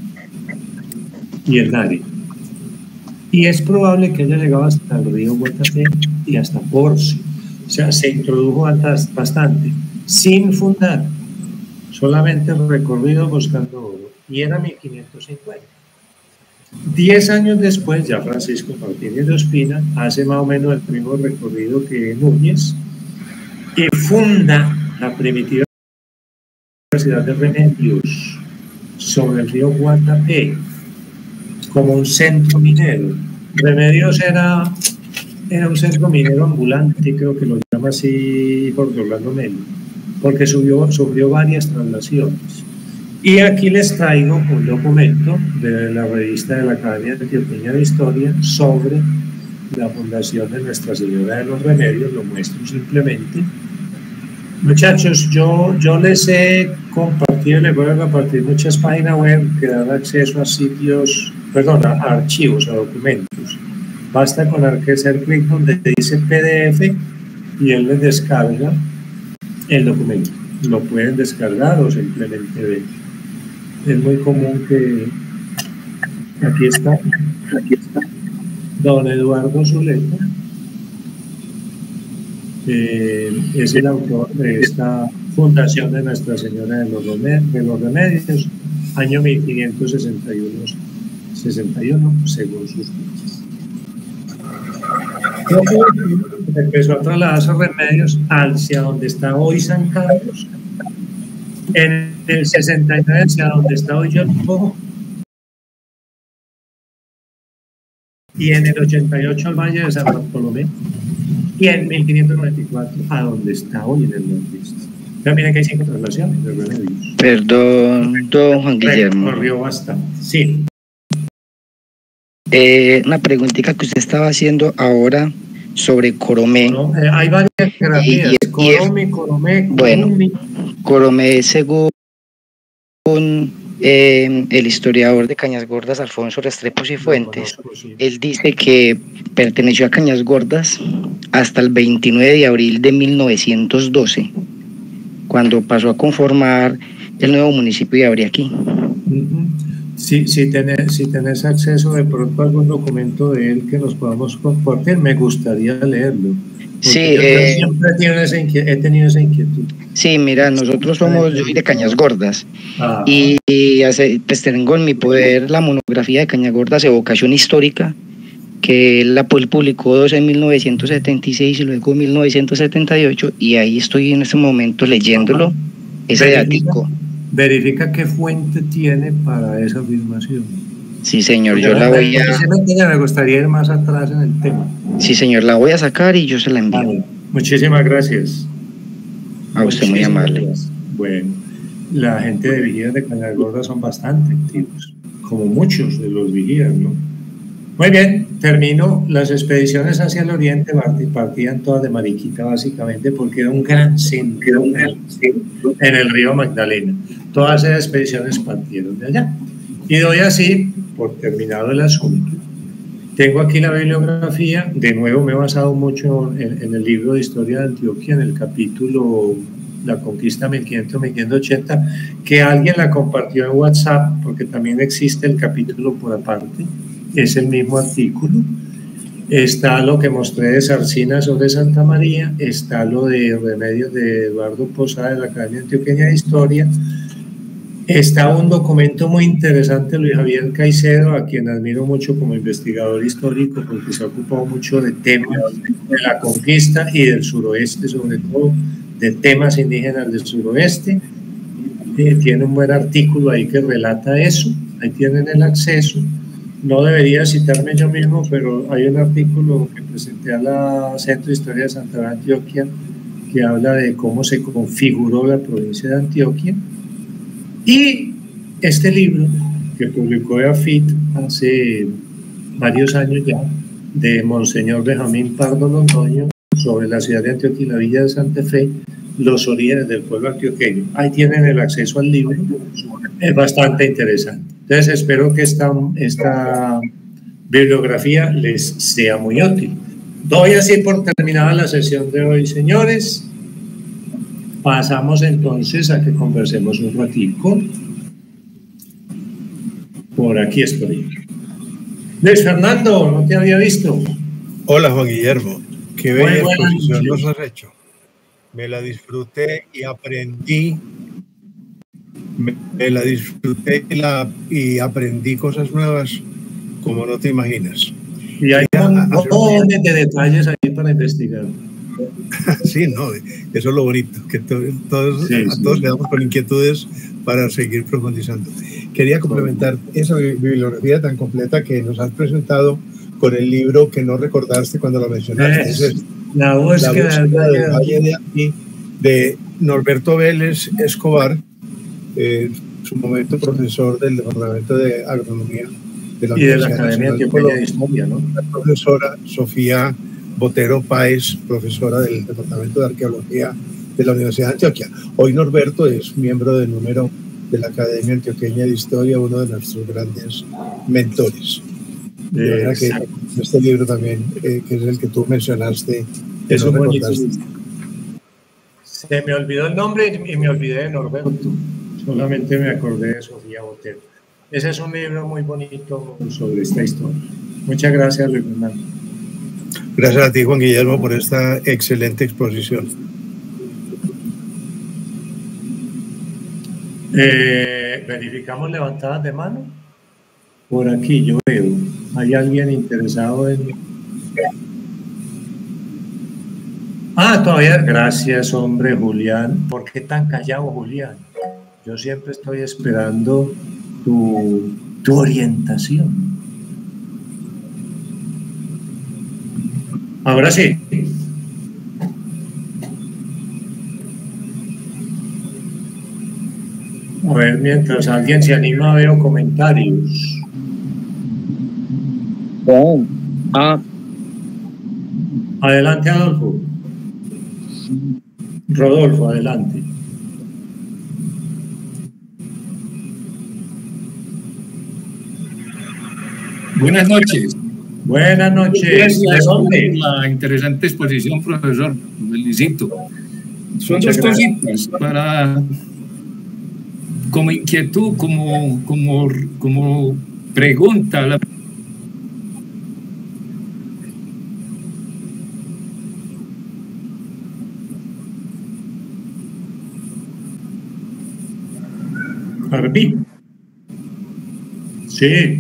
y el Nari. Y es probable que haya llegado hasta el río Guatapé y hasta Porcio. O sea, se introdujo bastante, sin fundar, solamente recorrido buscando oro. Y era 1550. 10 años después, ya Francisco Martínez de Ospina hace más o menos el mismo recorrido que Núñez y funda la primitiva Universidad de Remedios sobre el río Guatapé como un centro minero. Remedios era un centro minero ambulante, creo que lo llama así Jorge Orlando Melo, porque sufrió varias traslaciones. Y aquí les traigo un documento de la revista de la Academia Antioqueña de Historia sobre la fundación de Nuestra Señora de los Remedios. Lo muestro simplemente. Muchachos, yo les he compartido, les voy a compartir muchas páginas web que dan acceso a sitios, perdón, a archivos, a documentos. Basta con hacer clic donde dice PDF y él les descarga el documento. Lo pueden descargar o simplemente ver. Es muy común que aquí está don Eduardo Zuleta, es el autor de esta fundación de Nuestra Señora de los Remedios, año 1561 según sus fechas. Empezó a trasladarse Remedios hacia donde está hoy San Carlos, en el 69 hacia donde está hoy Yopó, y en el 88 al Valle de San Bartolomé, y en 1594 a donde está hoy en el Nordeste. También aquí hay 5 traslaciones de Remedios. Perdón, don Juan Guillermo. Corrió bastante. Sí. Una preguntita que usted estaba haciendo ahora sobre Coromé. No, hay varias geografías. Coromé. Bueno, Coromé, según el historiador de Cañas Gordas, Alfonso Restrepo Cifuentes, él dice que perteneció a Cañas Gordas hasta el 29 de abril de 1912, cuando pasó a conformar el nuevo municipio de Abriaquí. Si tenés acceso de pronto a algún documento de él que nos podamos compartir, me gustaría leerlo. Sí, yo siempre he tenido esa inquietud. Sí, mira, nosotros yo soy de Cañas Gordas y pues tengo en mi poder la monografía de Cañas Gordas, Evocación Histórica, que él publicó en 1976 y luego en 1978, y ahí estoy en este momento leyéndolo, ese datico. Verifica qué fuente tiene para esa afirmación. Sí, señor, yo la voy a... Me gustaría ir más atrás en el tema. Sí, señor, la voy a sacar y yo se la envío. Vale. Muchísimas gracias. A usted muy amable. Gracias. Bueno, la gente de vigías de Cañas Gordas son bastante activos, como muchos de los vigías, ¿no? Muy bien, termino. Las expediciones hacia el oriente partían todas de Mariquita, básicamente, porque era un gran centro en el río Magdalena. Todas esas expediciones partieron de allá. Y doy así por terminado el asunto. Tengo aquí la bibliografía. De nuevo me he basado mucho en el libro de Historia de Antioquia, en el capítulo La Conquista 1500-1580, que alguien la compartió en WhatsApp, porque también existe el capítulo por aparte. Es el mismo artículo. Está lo que mostré de Sarcina sobre Santa María, está lo de Remedios de Eduardo Posada de la Academia Antioqueña de Historia, está un documento muy interesante de Luis Javier Caicedo, a quien admiro mucho como investigador histórico, porque se ha ocupado mucho de temas de la conquista y del suroeste, sobre todo de temas indígenas del suroeste. Tiene un buen artículo ahí que relata eso, ahí tienen el acceso. No debería citarme yo mismo, pero hay un artículo que presenté a la Centro de Historia de Santa Fe, Antioquia, que habla de cómo se configuró la provincia de Antioquia. Y este libro, que publicó EAFIT hace varios años ya, de Monseñor Benjamín Pardo Londoño, sobre la ciudad de Antioquia y la villa de Santa Fe, los orígenes del pueblo antioqueño. Ahí tienen el acceso al libro, es bastante interesante. Entonces espero que esta bibliografía les sea muy útil. Doy así por terminada la sesión de hoy, señores. Pasamos entonces a que conversemos un ratico. Por aquí estoy. Luis Fernando, no te había visto. Hola, Juan Guillermo. Qué bella exposición nos has hecho. Me la disfruté y aprendí. Me la disfruté y aprendí cosas nuevas como no te imaginas. Y hay montones de detalles ahí para investigar. Sí, no, eso es lo bonito, que todos quedamos con inquietudes para seguir profundizando. Quería complementar esa bibliografía tan completa que nos has presentado con el libro que no recordaste cuando lo mencionaste. La búsqueda del Valle de Aquí, de Norberto Vélez Escobar, en su momento profesor del Departamento de Agronomía de la Universidad Academia Antioqueña de Historia, ¿no? La profesora Sofía Botero Páez, profesora del Departamento de Arqueología de la Universidad de Antioquia. Hoy Norberto es miembro del número de la Academia Antioqueña de Historia, uno de nuestros grandes mentores. Que este libro también, que es el que tú mencionaste, eso no recordaste. Se me olvidó el nombre y me olvidé de Norberto. Solamente me acordé de Sofía Botero. Ese es un libro muy bonito sobre esta historia. Muchas gracias, Luis Fernando. Gracias a ti, Juan Guillermo, por esta excelente exposición. Verificamos levantadas de mano. Por aquí yo veo. ¿Hay alguien interesado en...? Todavía. Gracias, hombre, Julián. ¿Por qué tan callado, Julián? Yo siempre estoy esperando tu orientación. Ahora sí. A ver, mientras alguien se anima, veo comentarios. Adelante, Adolfo. Rodolfo, adelante. Buenas noches. Buenas noches. Gracias por la interesante exposición, profesor. Lo felicito. Son dos cositas para, como inquietud, como pregunta. Arbí. Sí.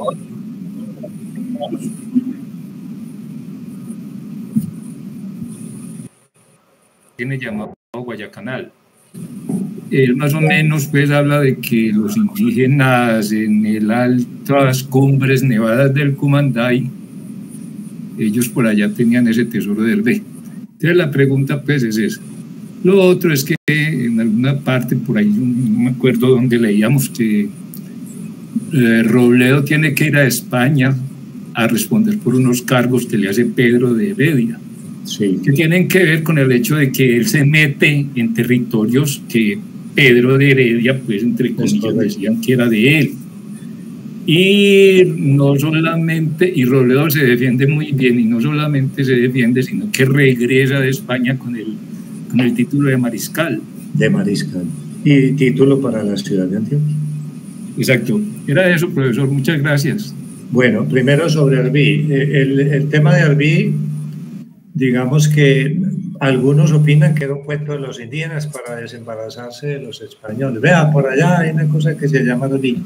Tiene llamado Guayacanal. Él más o menos pues habla de que los indígenas en las altas cumbres nevadas del Cumanday, ellos por allá tenían ese tesoro de Herbé. Entonces la pregunta pues es esa. Lo otro es que en alguna parte por ahí, no me acuerdo dónde leíamos que Robledo tiene que ir a España a responder por unos cargos que le hace Pedro de Heredia. Sí. Que tienen que ver con el hecho de que él se mete en territorios que Pedro de Heredia, pues entre comillas, decían que era de él. Y no solamente, y Robledo se defiende muy bien, y no solamente se defiende, sino que regresa de España con el título de mariscal. De mariscal. Y título para la ciudad de Antioquia. Exacto. Era eso, profesor. Muchas gracias. Bueno, primero sobre Arbí. El tema de Arbí, digamos que algunos opinan que era un cuento de los indígenas para desembarazarse de los españoles. Vea, por allá hay una cosa que se llama Arbí.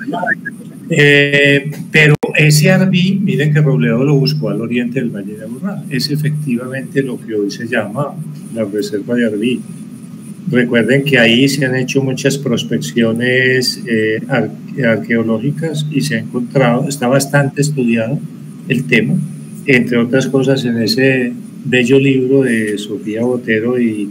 Pero ese Arbí, miren que Robledo lo buscó al oriente del Valle de Aburrá. Es efectivamente lo que hoy se llama la reserva de Arbí. Recuerden que ahí se han hecho muchas prospecciones arqueológicas y se ha encontrado, está bastante estudiado el tema, entre otras cosas en ese bello libro de Sofía Botero y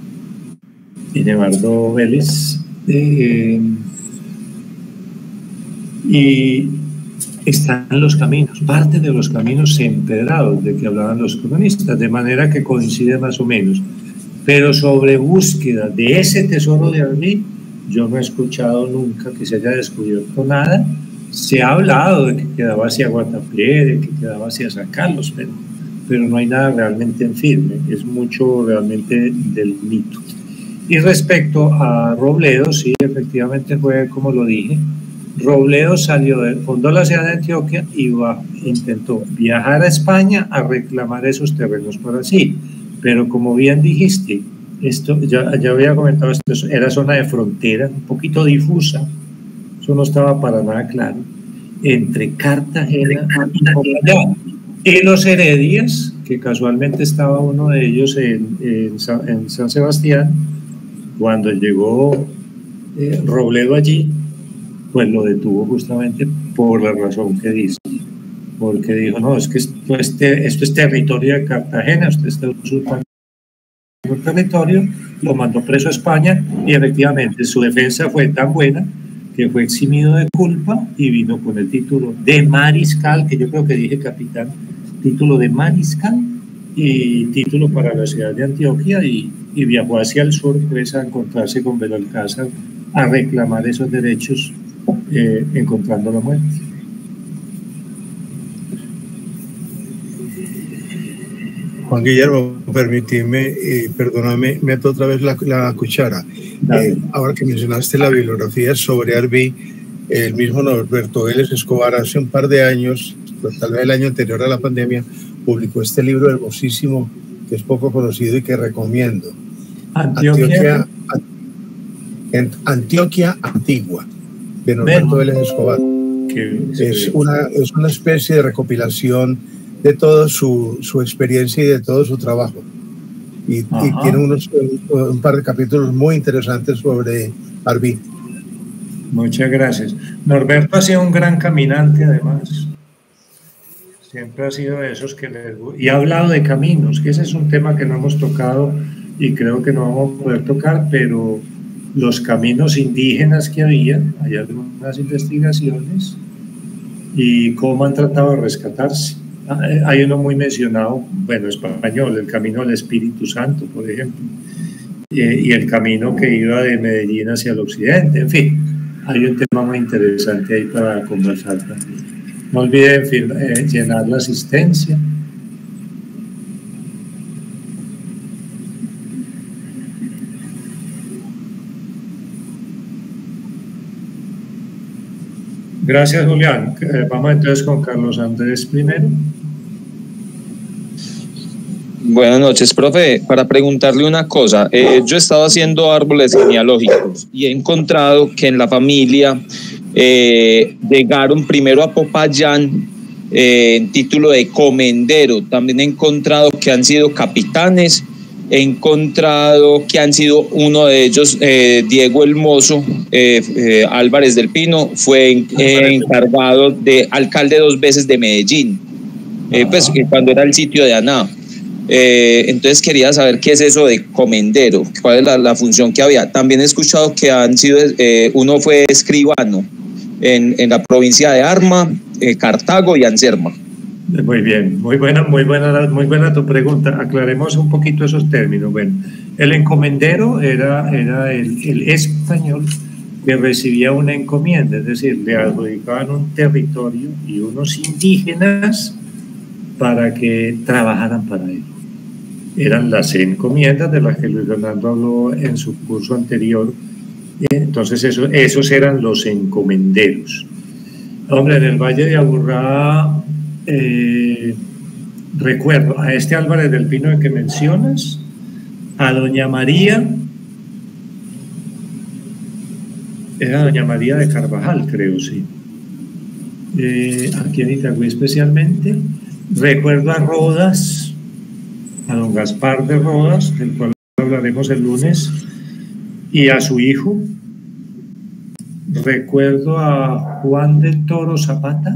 Nevardo Vélez. Y están los caminos, parte de los caminos empedrados de que hablaban los cronistas, de manera que coincide más o menos. Pero sobre búsqueda de ese tesoro de Arví, yo no he escuchado nunca que se haya descubierto nada. Se ha hablado de que quedaba hacia Guatapé, de que quedaba hacia San Carlos, pero no hay nada realmente en firme, es mucho realmente del mito. Y respecto a Robledo, sí, efectivamente fue como lo dije. Robledo fundó la ciudad de Antioquia y intentó viajar a España a reclamar esos terrenos para sí. Pero como bien dijiste, esto ya había comentado, esto era zona de frontera, un poquito difusa, eso no estaba para nada claro, entre Cartagena y Popayán. Y los Heredias, que casualmente estaba uno de ellos en San Sebastián, cuando llegó Robledo allí, pues lo detuvo justamente por la razón que dice, porque dijo, no, es que esto es territorio de Cartagena, usted está usurpando el territorio, lo mandó preso a España y efectivamente su defensa fue tan buena que fue eximido de culpa y vino con el título de mariscal, que yo creo que dije capitán, título de mariscal y título para la ciudad de Antioquia y viajó hacia el sur pues a encontrarse con Belalcázar a reclamar esos derechos encontrando la muerte. Juan Guillermo, permíteme, perdóname, meto otra vez la cuchara. Ahora que mencionaste la bibliografía sobre Arví, el mismo Norberto Vélez Escobar hace un par de años, pues, tal vez el año anterior a la pandemia, publicó este libro hermosísimo que es poco conocido y que recomiendo. Antioquia Antigua, de Norberto Vélez Escobar. Es una especie de recopilación de toda su experiencia y de todo su trabajo. Y tiene un par de capítulos muy interesantes sobre Arví. Muchas gracias. Norberto ha sido un gran caminante, además. Siempre ha sido de esos que y ha hablado de caminos, que ese es un tema que no hemos tocado y creo que no vamos a poder tocar, pero los caminos indígenas que hay algunas investigaciones y cómo han tratado de rescatarse. Hay uno muy mencionado, bueno, español, el Camino del Espíritu Santo, por ejemplo, y el camino que iba de Medellín hacia el occidente, en fin, hay un tema muy interesante ahí para conversar también. No olviden llenar la asistencia. Gracias, Julián. Vamos entonces con Carlos Andrés primero. Buenas noches, profe. Para preguntarle una cosa, yo he estado haciendo árboles genealógicos y he encontrado que en la familia llegaron primero a Popayán en título de comendero. También he encontrado que han sido capitanes. He encontrado que han sido uno de ellos, Diego el Mozo, Álvarez del Pino, fue encargado de alcalde 2 veces de Medellín, pues cuando era el sitio de Aná. Entonces quería saber qué es eso de comendero, cuál es la función que había. También he escuchado que han sido, uno fue escribano en la provincia de Arma, Cartago y Anserma. Muy bien, muy buena tu pregunta. Aclaremos un poquito esos términos. Bueno, el encomendero era el español que recibía una encomienda, es decir, le adjudicaban un territorio y unos indígenas para que trabajaran para él. Eran las encomiendas de las que Luis Fernando habló en su curso anterior. Entonces esos eran los encomenderos. Hombre, en el Valle de Aburrá recuerdo a este Álvarez del Pino que mencionas, a doña María, era doña María de Carvajal, creo, sí, aquí en Itagüí especialmente. Recuerdo a Rodas, a don Gaspar de Rodas, del cual hablaremos el lunes, y a su hijo. Recuerdo a Juan del Toro Zapata.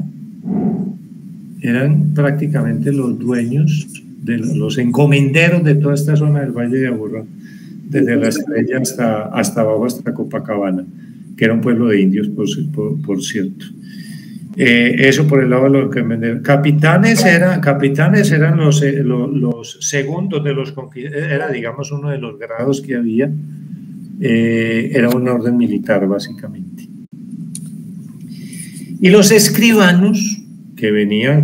Eran prácticamente los dueños, los encomenderos de toda esta zona del Valle de Aburrá, desde La Estrella hasta abajo, hasta Copacabana, que era un pueblo de indios, por cierto. Eso por el lado de los que me... Capitanes eran los segundos de los conquistadores, era, digamos, uno de los grados que había, era una orden militar, básicamente. Y los escribanos, que venían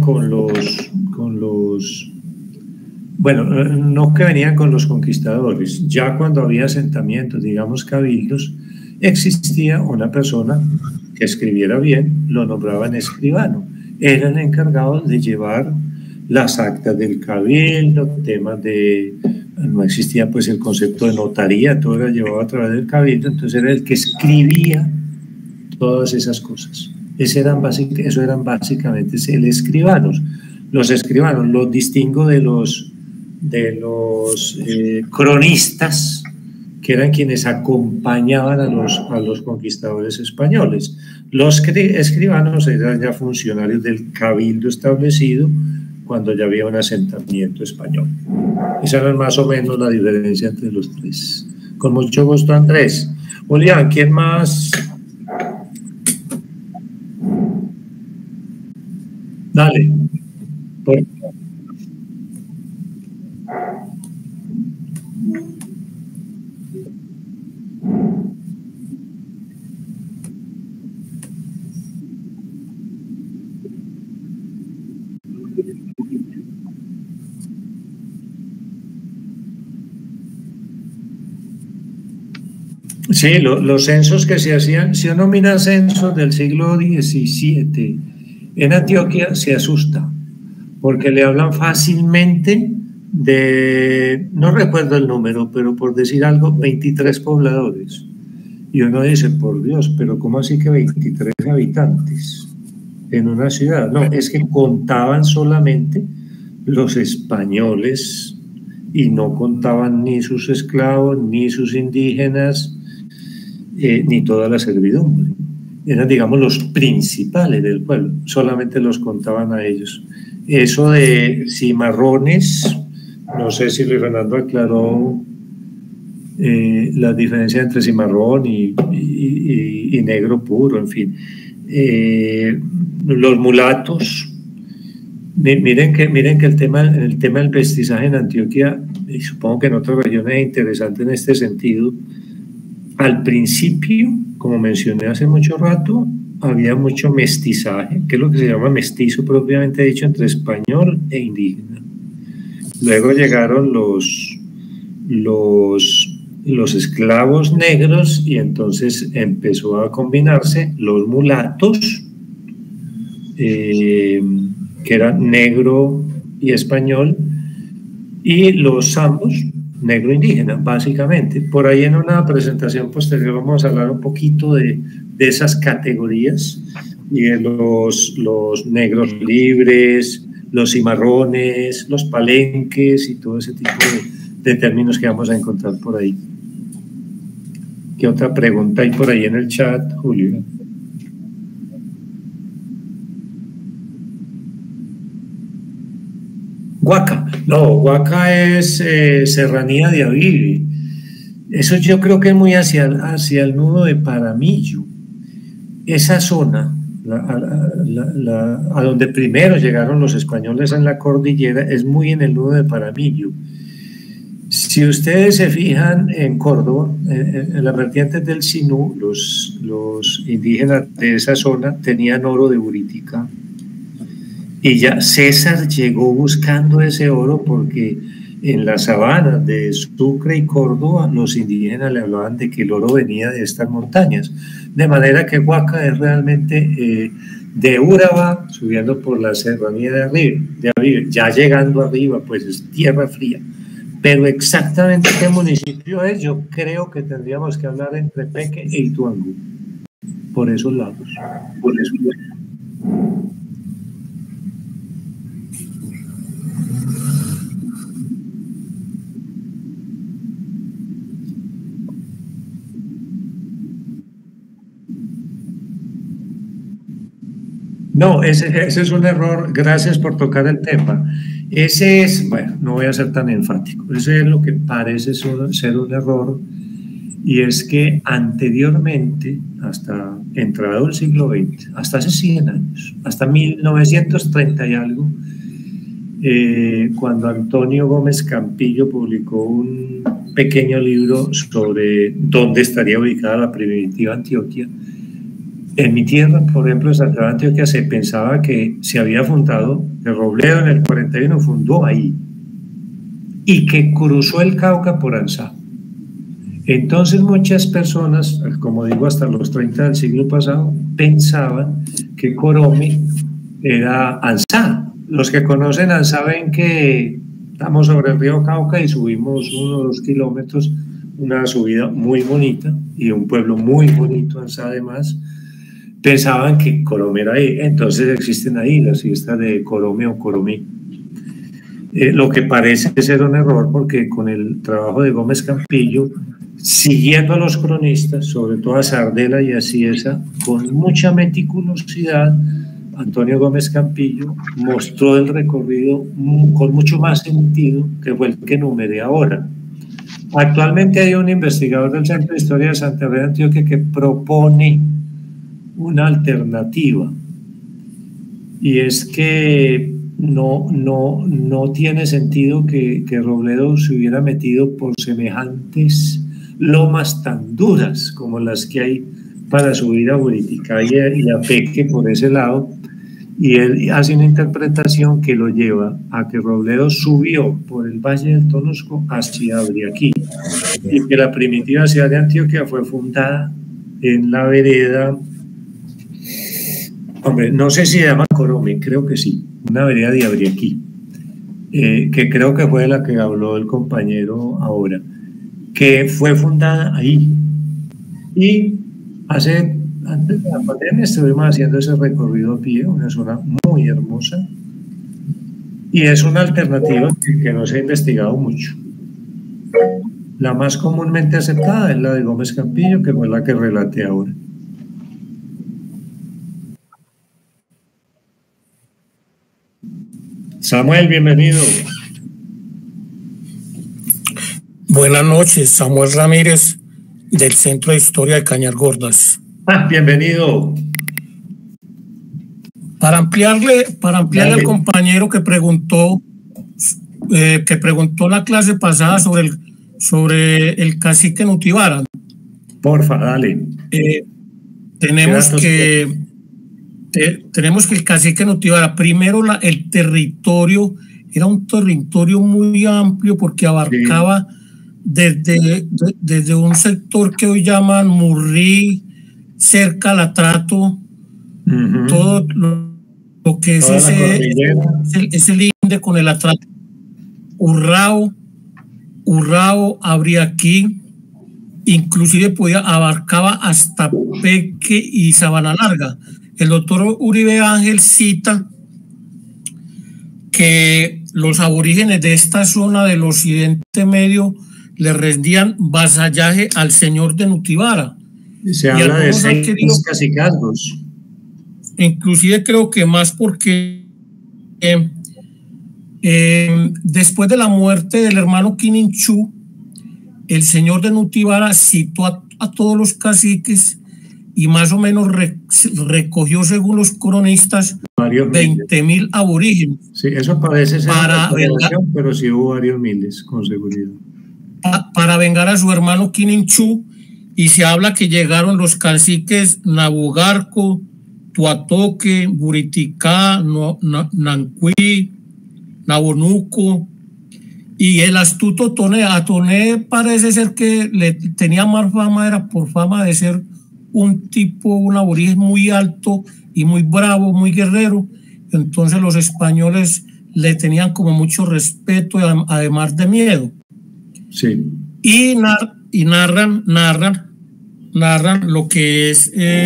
bueno, no que venían con los conquistadores, ya cuando había asentamientos, digamos cabildos, existía una persona que escribiera bien, lo nombraban escribano. Eran encargados de llevar las actas del cabildo, temas de... No existía pues el concepto de notaría, todo era llevado a través del cabildo, entonces era el que escribía todas esas cosas. Eso eran básicamente el escribanos. Los escribanos los distingo de los cronistas, que eran quienes acompañaban a los conquistadores españoles. Los escribanos eran ya funcionarios del cabildo establecido cuando ya había un asentamiento español. Esa era más o menos la diferencia entre los tres. Con mucho gusto, Andrés. Julián, ¿quién más? Dale. Sí, los censos que se hacían, si uno mira censos del siglo XVII en Antioquia, se asusta, porque le hablan fácilmente de, no recuerdo el número, pero por decir algo, 23 pobladores. Y uno dice, por Dios, pero ¿cómo así que 23 habitantes en una ciudad? No, es que contaban solamente los españoles y no contaban ni sus esclavos, ni sus indígenas, ni toda la servidumbre. Eran, digamos, los principales del pueblo, solamente los contaban a ellos. Eso de cimarrones, no sé si Luis Fernando aclaró la diferencia entre cimarrón y negro puro, en fin. Los mulatos, miren que el tema del mestizaje en Antioquia, y supongo que en otras regiones es interesante en este sentido. Al principio, como mencioné hace mucho rato, había mucho mestizaje, que es lo que se llama mestizo propiamente dicho, entre español e indígena. Luego llegaron los esclavos negros y entonces empezó a combinarse los mulatos, que eran negro y español, y los zambos, negro indígena, básicamente. Por ahí en una presentación posterior vamos a hablar un poquito de esas categorías y de los negros libres, los cimarrones, los palenques y todo ese tipo de términos que vamos a encontrar por ahí. ¿Qué otra pregunta hay por ahí en el chat, Julio? Huaca, no, Huaca es serranía de Avive. Eso yo creo que es muy hacia el nudo de Paramillo. Esa zona, a donde primero llegaron los españoles en la cordillera, es muy en el nudo de Paramillo. Si ustedes se fijan en Córdoba, en las vertientes del Sinú, los indígenas de esa zona tenían oro de Buritica. Y ya César llegó buscando ese oro porque en las sabanas de Sucre y Córdoba los indígenas le hablaban de que el oro venía de estas montañas. De manera que Huaca es realmente de Urabá, subiendo por la serranía de Avive, ya llegando arriba, pues es tierra fría. Pero exactamente qué municipio es, yo creo que tendríamos que hablar entre Peque e Ituango, por esos lados. No, ese es un error, gracias por tocar el tema. Ese es, bueno, no voy a ser tan enfático, ese es lo que parece ser un error y es que anteriormente, hasta entrado el siglo XX, hasta hace 100 años, hasta 1930 y algo, cuando Antonio Gómez Campillo publicó un pequeño libro sobre dónde estaría ubicada la primitiva Antioquia, en mi tierra, por ejemplo, en Santa Fe, Antioquia, se pensaba que se había fundado, que Robledo en el 41 fundó ahí, y que cruzó el Cauca por Ansá. Entonces muchas personas, como digo, hasta los 30 del siglo pasado, pensaban que Coromi era Ansá. Los que conocen Ansá ven que estamos sobre el río Cauca y subimos 1 o 2 kilómetros, una subida muy bonita y un pueblo muy bonito, Ansá además. Pensaban que Coromi era ahí, entonces existen ahí las fiestas de Coromi o Coromí. Lo que parece ser un error, porque con el trabajo de Gómez Campillo, siguiendo a los cronistas, sobre todo a Sardela y a Ciesa, con mucha meticulosidad, Antonio Gómez Campillo mostró el recorrido con mucho más sentido que fue el que numeré ahora. Actualmente hay un investigador del Centro de Historia de Santa Fe de Antioquia que propone una alternativa, y es que no tiene sentido que Robledo se hubiera metido por semejantes lomas tan duras como las que hay para subir a Buriticá y a Peque por ese lado, y él hace una interpretación que lo lleva a que Robledo subió por el Valle del Tonusco hacia Abriaquí, y que la primitiva ciudad de Antioquia fue fundada en la vereda, hombre, no sé si se llama Coromi, creo que sí, una vereda de Abriaquí, que creo que fue de la que habló el compañero ahora, que fue fundada ahí. Y antes de la pandemia estuvimos haciendo ese recorrido a pie, una zona muy hermosa, y es una alternativa que no se ha investigado mucho. La más comúnmente aceptada es la de Gómez Campillo, que fue la que relaté ahora. Samuel, bienvenido. Buenas noches, Samuel Ramírez, del Centro de Historia de Cañargordas. Bienvenido. Para ampliarle al compañero que preguntó la clase pasada sobre el cacique Nutibara. Porfa, dale. Tenemos que el cacique Nutibara, primero el territorio, era un territorio muy amplio porque abarcaba desde un sector que hoy llaman Murrí, cerca al Atrato, todo lo que es ese linde con el Atrato, Urrao, Abriaquí, inclusive abarcaba hasta Peque y Sabana Larga. El doctor Uribe Ángel cita que los aborígenes de esta zona del Occidente Medio le rendían vasallaje al señor de Nutibara. Se habla de 6 cacicazgos. Inclusive creo que más porque después de la muerte del hermano Quininchú, el señor de Nutibara citó a todos los caciques y más o menos recogió, según los cronistas, 20.000 aborígenes. Sí, eso parece ser pero sí hubo varios miles, con seguridad. Para vengar a su hermano Quininchú, y se habla que llegaron los caciques Nabugarco, Tuatoque, Buriticá, Nancuí, Nabonuco, y el astuto Atoné parece ser que le tenía más fama, era por fama de ser un aborigen muy alto y muy bravo, muy guerrero. Entonces los españoles le tenían como mucho respeto, además de miedo. Sí. Y narran lo que es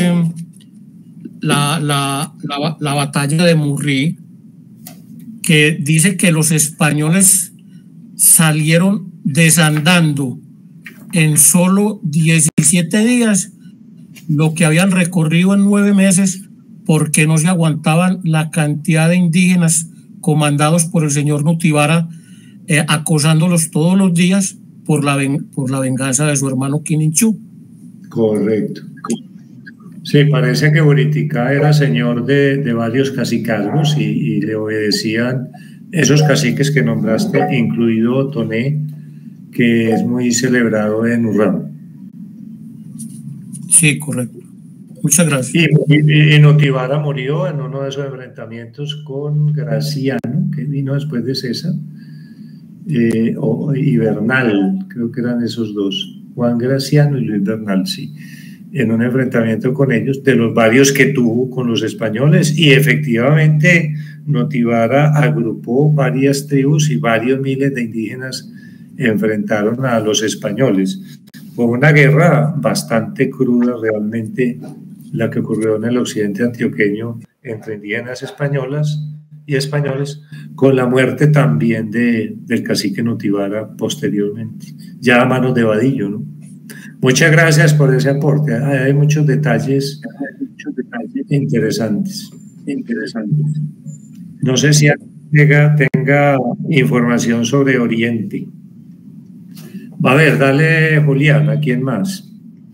la batalla de Murrí, que dice que los españoles salieron desandando en solo 17 días lo que habían recorrido en 9 meses, porque no se aguantaban la cantidad de indígenas comandados por el señor Nutibara, acosándolos todos los días, por la venganza de su hermano Quininchú. Correcto. Sí, parece que Buriticá era señor de varios cacicazgos y le obedecían esos caciques que nombraste, incluido Toné, que es muy celebrado en Urrao. Sí, correcto. Muchas gracias. Y Notivara murió en uno de esos enfrentamientos con Graciano, que vino después de César, y Bernal, creo que eran esos dos, Juan Graciano y Luis Bernal, sí, en un enfrentamiento con ellos, de los varios que tuvo con los españoles, y efectivamente Notivara agrupó varias tribus y varios miles de indígenas enfrentaron a los españoles. Fue una guerra bastante cruda realmente la que ocurrió en el occidente antioqueño entre indígenas españoles, con la muerte también del cacique Notivara posteriormente, ya a manos de Vadillo, ¿no? Muchas gracias por ese aporte. Hay muchos detalles interesantes. No sé si tenga información sobre Oriente. A ver, dale, Julián, ¿a quién más?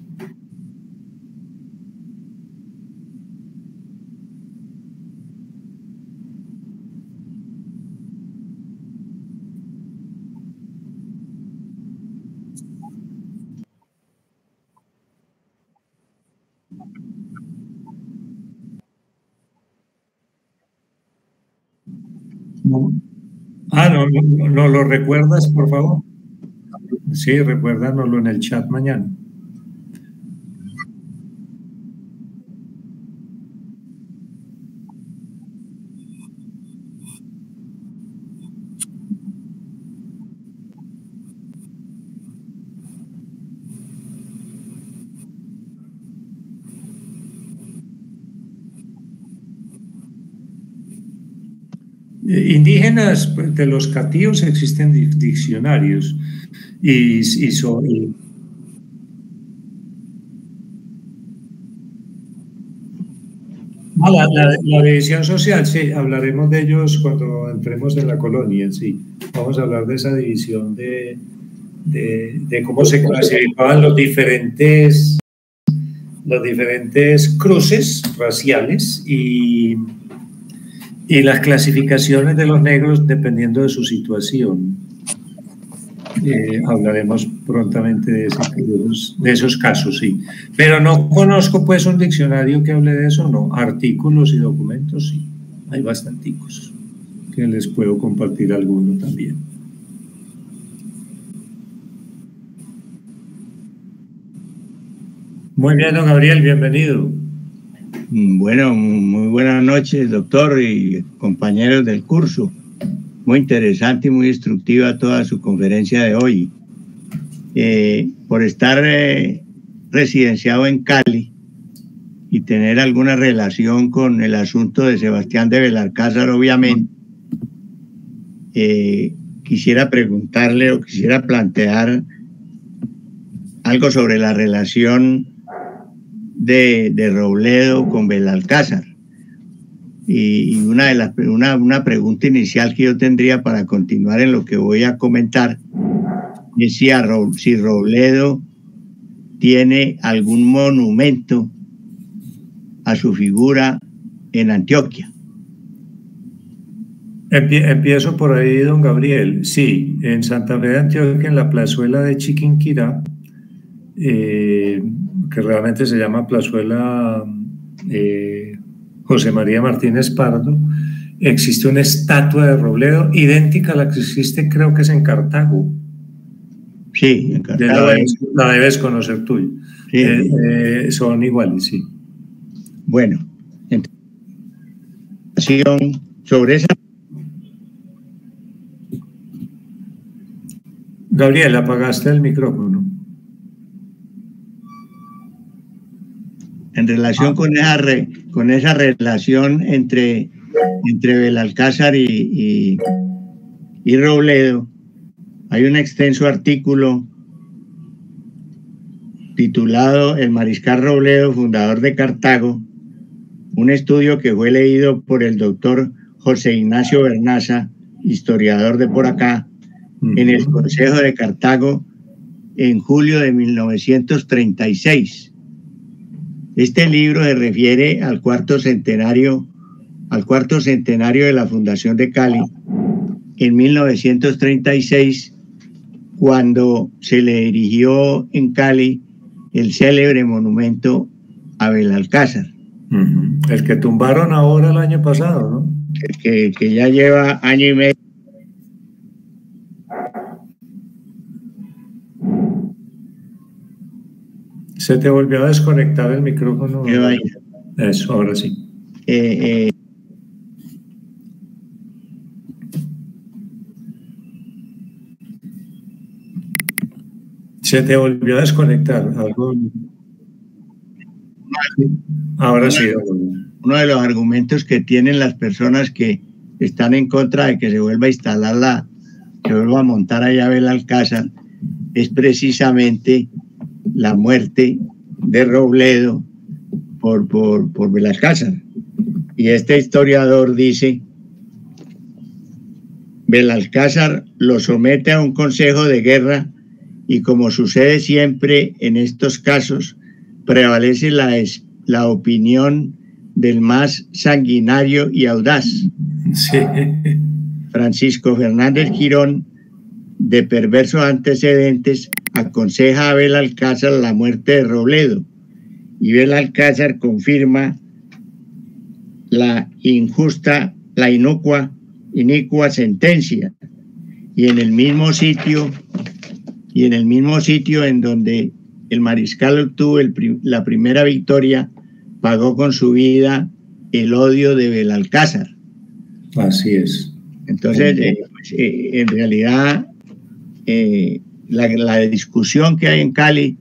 No. No lo recuerdas, por favor. Sí, recuérdanoslo en el chat mañana. Indígenas, de los catíos existen diccionarios la división social, sí, hablaremos de ellos cuando entremos en la colonia, sí. Vamos a hablar de esa división de cómo se clasificaban los diferentes cruces raciales y las clasificaciones de los negros dependiendo de su situación. Hablaremos prontamente de esos casos, sí. Pero no conozco pues un diccionario que hable de eso, no. Artículos y documentos, sí. Hay bastanticos que les puedo compartir alguno también. Muy bien, don Gabriel, bienvenido. Bueno, muy buenas noches, doctor y compañeros del curso. Muy interesante y muy instructiva toda su conferencia de hoy. Por estar residenciado en Cali y tener alguna relación con el asunto de Sebastián de Belalcázar, obviamente, quisiera preguntarle o quisiera plantear algo sobre la relación de Robledo con Belalcázar. Y una pregunta inicial que yo tendría para continuar en lo que voy a comentar es si Robledo tiene algún monumento a su figura en Antioquia. Empiezo por ahí, don Gabriel. Sí, en Santa Fe de Antioquia, en la plazuela de Chiquinquirá, que realmente se llama plazuela José María Martínez Pardo, existe una estatua de Robledo idéntica a la que existe, creo que es en Cartago. Sí, en Cartago. La debes conocer tú. Sí. Son iguales, sí. Bueno, sobre esa... Gabriel, apagaste el micrófono. En relación con esa relación entre Belalcázar y Robledo, hay un extenso artículo titulado El Mariscal Robledo, fundador de Cartago, un estudio que fue leído por el doctor José Ignacio Bernaza, historiador de por acá, en el Consejo de Cartago en julio de 1936. Este libro se refiere al cuarto centenario de la fundación de Cali, en 1936, cuando se le erigió en Cali el célebre monumento a Belalcázar. El que tumbaron ahora el año pasado, ¿no? Que ya lleva año y medio. Se te volvió a desconectar el micrófono. Eso, ahora sí. Se te volvió a desconectar. Ahora sí. Uno de los argumentos que tienen las personas que están en contra de que se vuelva a instalar que vuelva a montar allá Belalcázar, es precisamente la muerte de Robledo por Belalcázar. Y este historiador dice: Belalcázar lo somete a un consejo de guerra y, como sucede siempre en estos casos, prevalece la opinión del más sanguinario y audaz. Sí. Francisco Fernández Girón, de perversos antecedentes, aconseja a Belalcázar la muerte de Robledo, y Belalcázar confirma la inicua sentencia, y en el mismo sitio en donde el mariscal obtuvo la primera victoria, pagó con su vida el odio de Belalcázar. Así es. Entonces, en realidad, la discusión que hay en Cali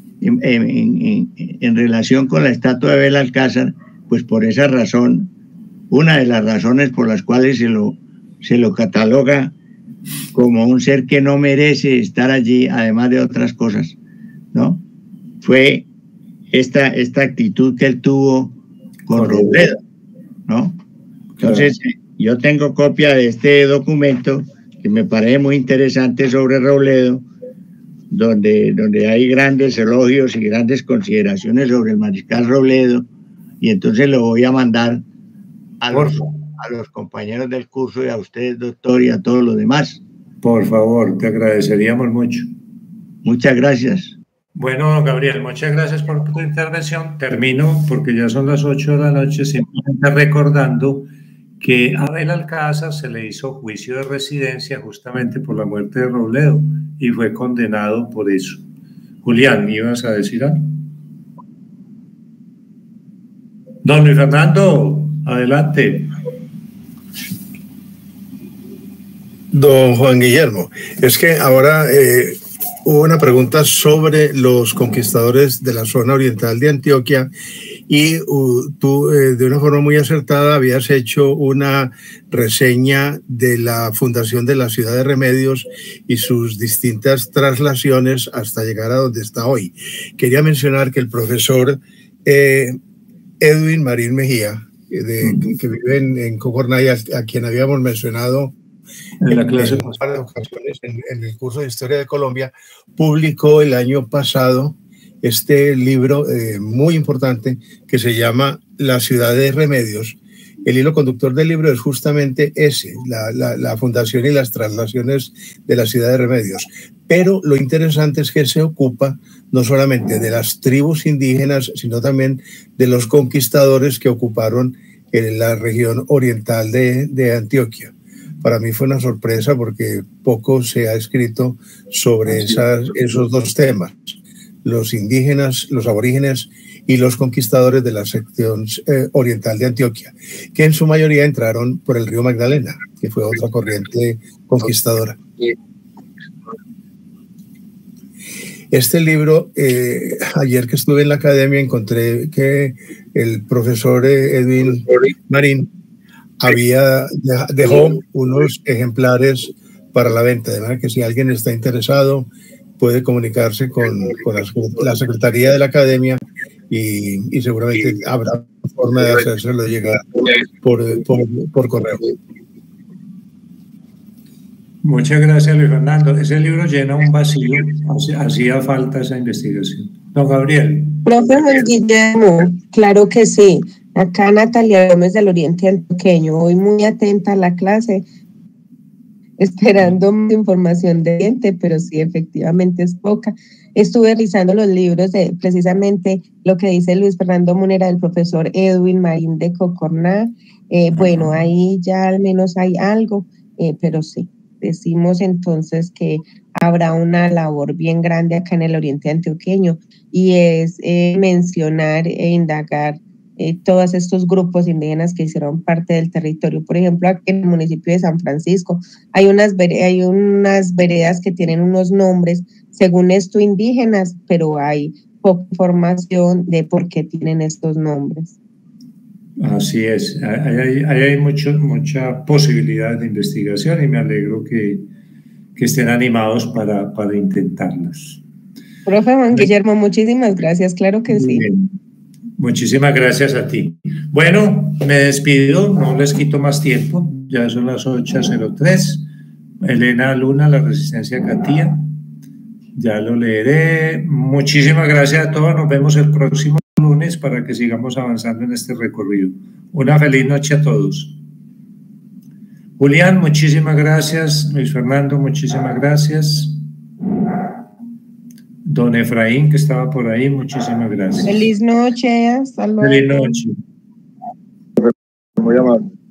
en relación con la estatua de Belalcázar, pues por esa razón, una de las razones por las cuales se lo cataloga como un ser que no merece estar allí, además de otras cosas, ¿no? Fue esta actitud que él tuvo con Robledo, ¿no? Entonces, yo tengo copia de este documento que me parece muy interesante sobre Robledo, donde hay grandes elogios y grandes consideraciones sobre el mariscal Robledo, y entonces lo voy a mandar a los compañeros del curso y a ustedes, doctor, y a todos los demás. Por favor, te agradeceríamos mucho. Muchas gracias. Bueno, Gabriel, muchas gracias por tu intervención. Termino porque ya son las 8 de la noche, simplemente recordando que a Belalcázar se le hizo juicio de residencia justamente por la muerte de Robledo y fue condenado por eso. Julián, ¿ibas a decir algo? Don Luis Fernando, adelante. Don Juan Guillermo, es que ahora hubo una pregunta sobre los conquistadores de la zona oriental de Antioquia y tú de una forma muy acertada habías hecho una reseña de la fundación de la ciudad de Remedios y sus distintas traslaciones hasta llegar a donde está hoy. Quería mencionar que el profesor Edwin Marín Mejía, que vive en Cocornay, a quien habíamos mencionado en la clase en varias ocasiones en el curso de Historia de Colombia, publicó el año pasado este libro muy importante que se llama La ciudad de Remedios. El hilo conductor del libro es justamente ese, la fundación y las traslaciones de la ciudad de Remedios. Pero lo interesante es que se ocupa no solamente de las tribus indígenas, sino también de los conquistadores que ocuparon la región oriental de Antioquia. Para mí fue una sorpresa porque poco se ha escrito sobre esos dos temas, los indígenas, los aborígenes y los conquistadores de la sección oriental de Antioquia, que en su mayoría entraron por el río Magdalena, que fue otra corriente conquistadora. Este libro, ayer que estuve en la academia, encontré que el profesor Edwin Marín dejó unos ejemplares para la venta, de manera que si alguien está interesado puede comunicarse con la Secretaría de la Academia y seguramente habrá forma de hacérselo llegar por correo. Muchas gracias, Luis Fernando. Ese libro llena un vacío, hacía falta esa investigación. Don Gabriel. Profe Juan Guillermo, claro que sí. Acá Natalia Gómez del Oriente Antioqueño, hoy muy atenta a la clase, esperando más información de Oriente, pero sí, efectivamente es poca. Estuve revisando los libros de precisamente lo que dice Luis Fernando Munera del profesor Edwin Marín de Cocorná. Bueno, ahí ya al menos hay algo, pero sí. Decimos entonces que habrá una labor bien grande acá en el Oriente Antioqueño y es mencionar e indagar todos estos grupos indígenas que hicieron parte del territorio. Por ejemplo, aquí en el municipio de San Francisco hay unas veredas que tienen unos nombres, según esto indígenas, pero hay poca información de por qué tienen estos nombres. Así es, hay mucha posibilidad de investigación y me alegro que estén animados para intentarlas. Profe Juan Guillermo, muchísimas gracias, claro que sí. Bien. Muchísimas gracias a ti. Bueno, me despido, no les quito más tiempo, ya son las 8:03. Elena Luna, La Resistencia Catía, ya lo leeré. Muchísimas gracias a todos, nos vemos el próximo lunes para que sigamos avanzando en este recorrido. Una feliz noche a todos. Julián, muchísimas gracias. Luis Fernando, muchísimas gracias. Don Efraín, que estaba por ahí, muchísimas gracias. Feliz noche, hasta luego. Feliz noche. Muy amable.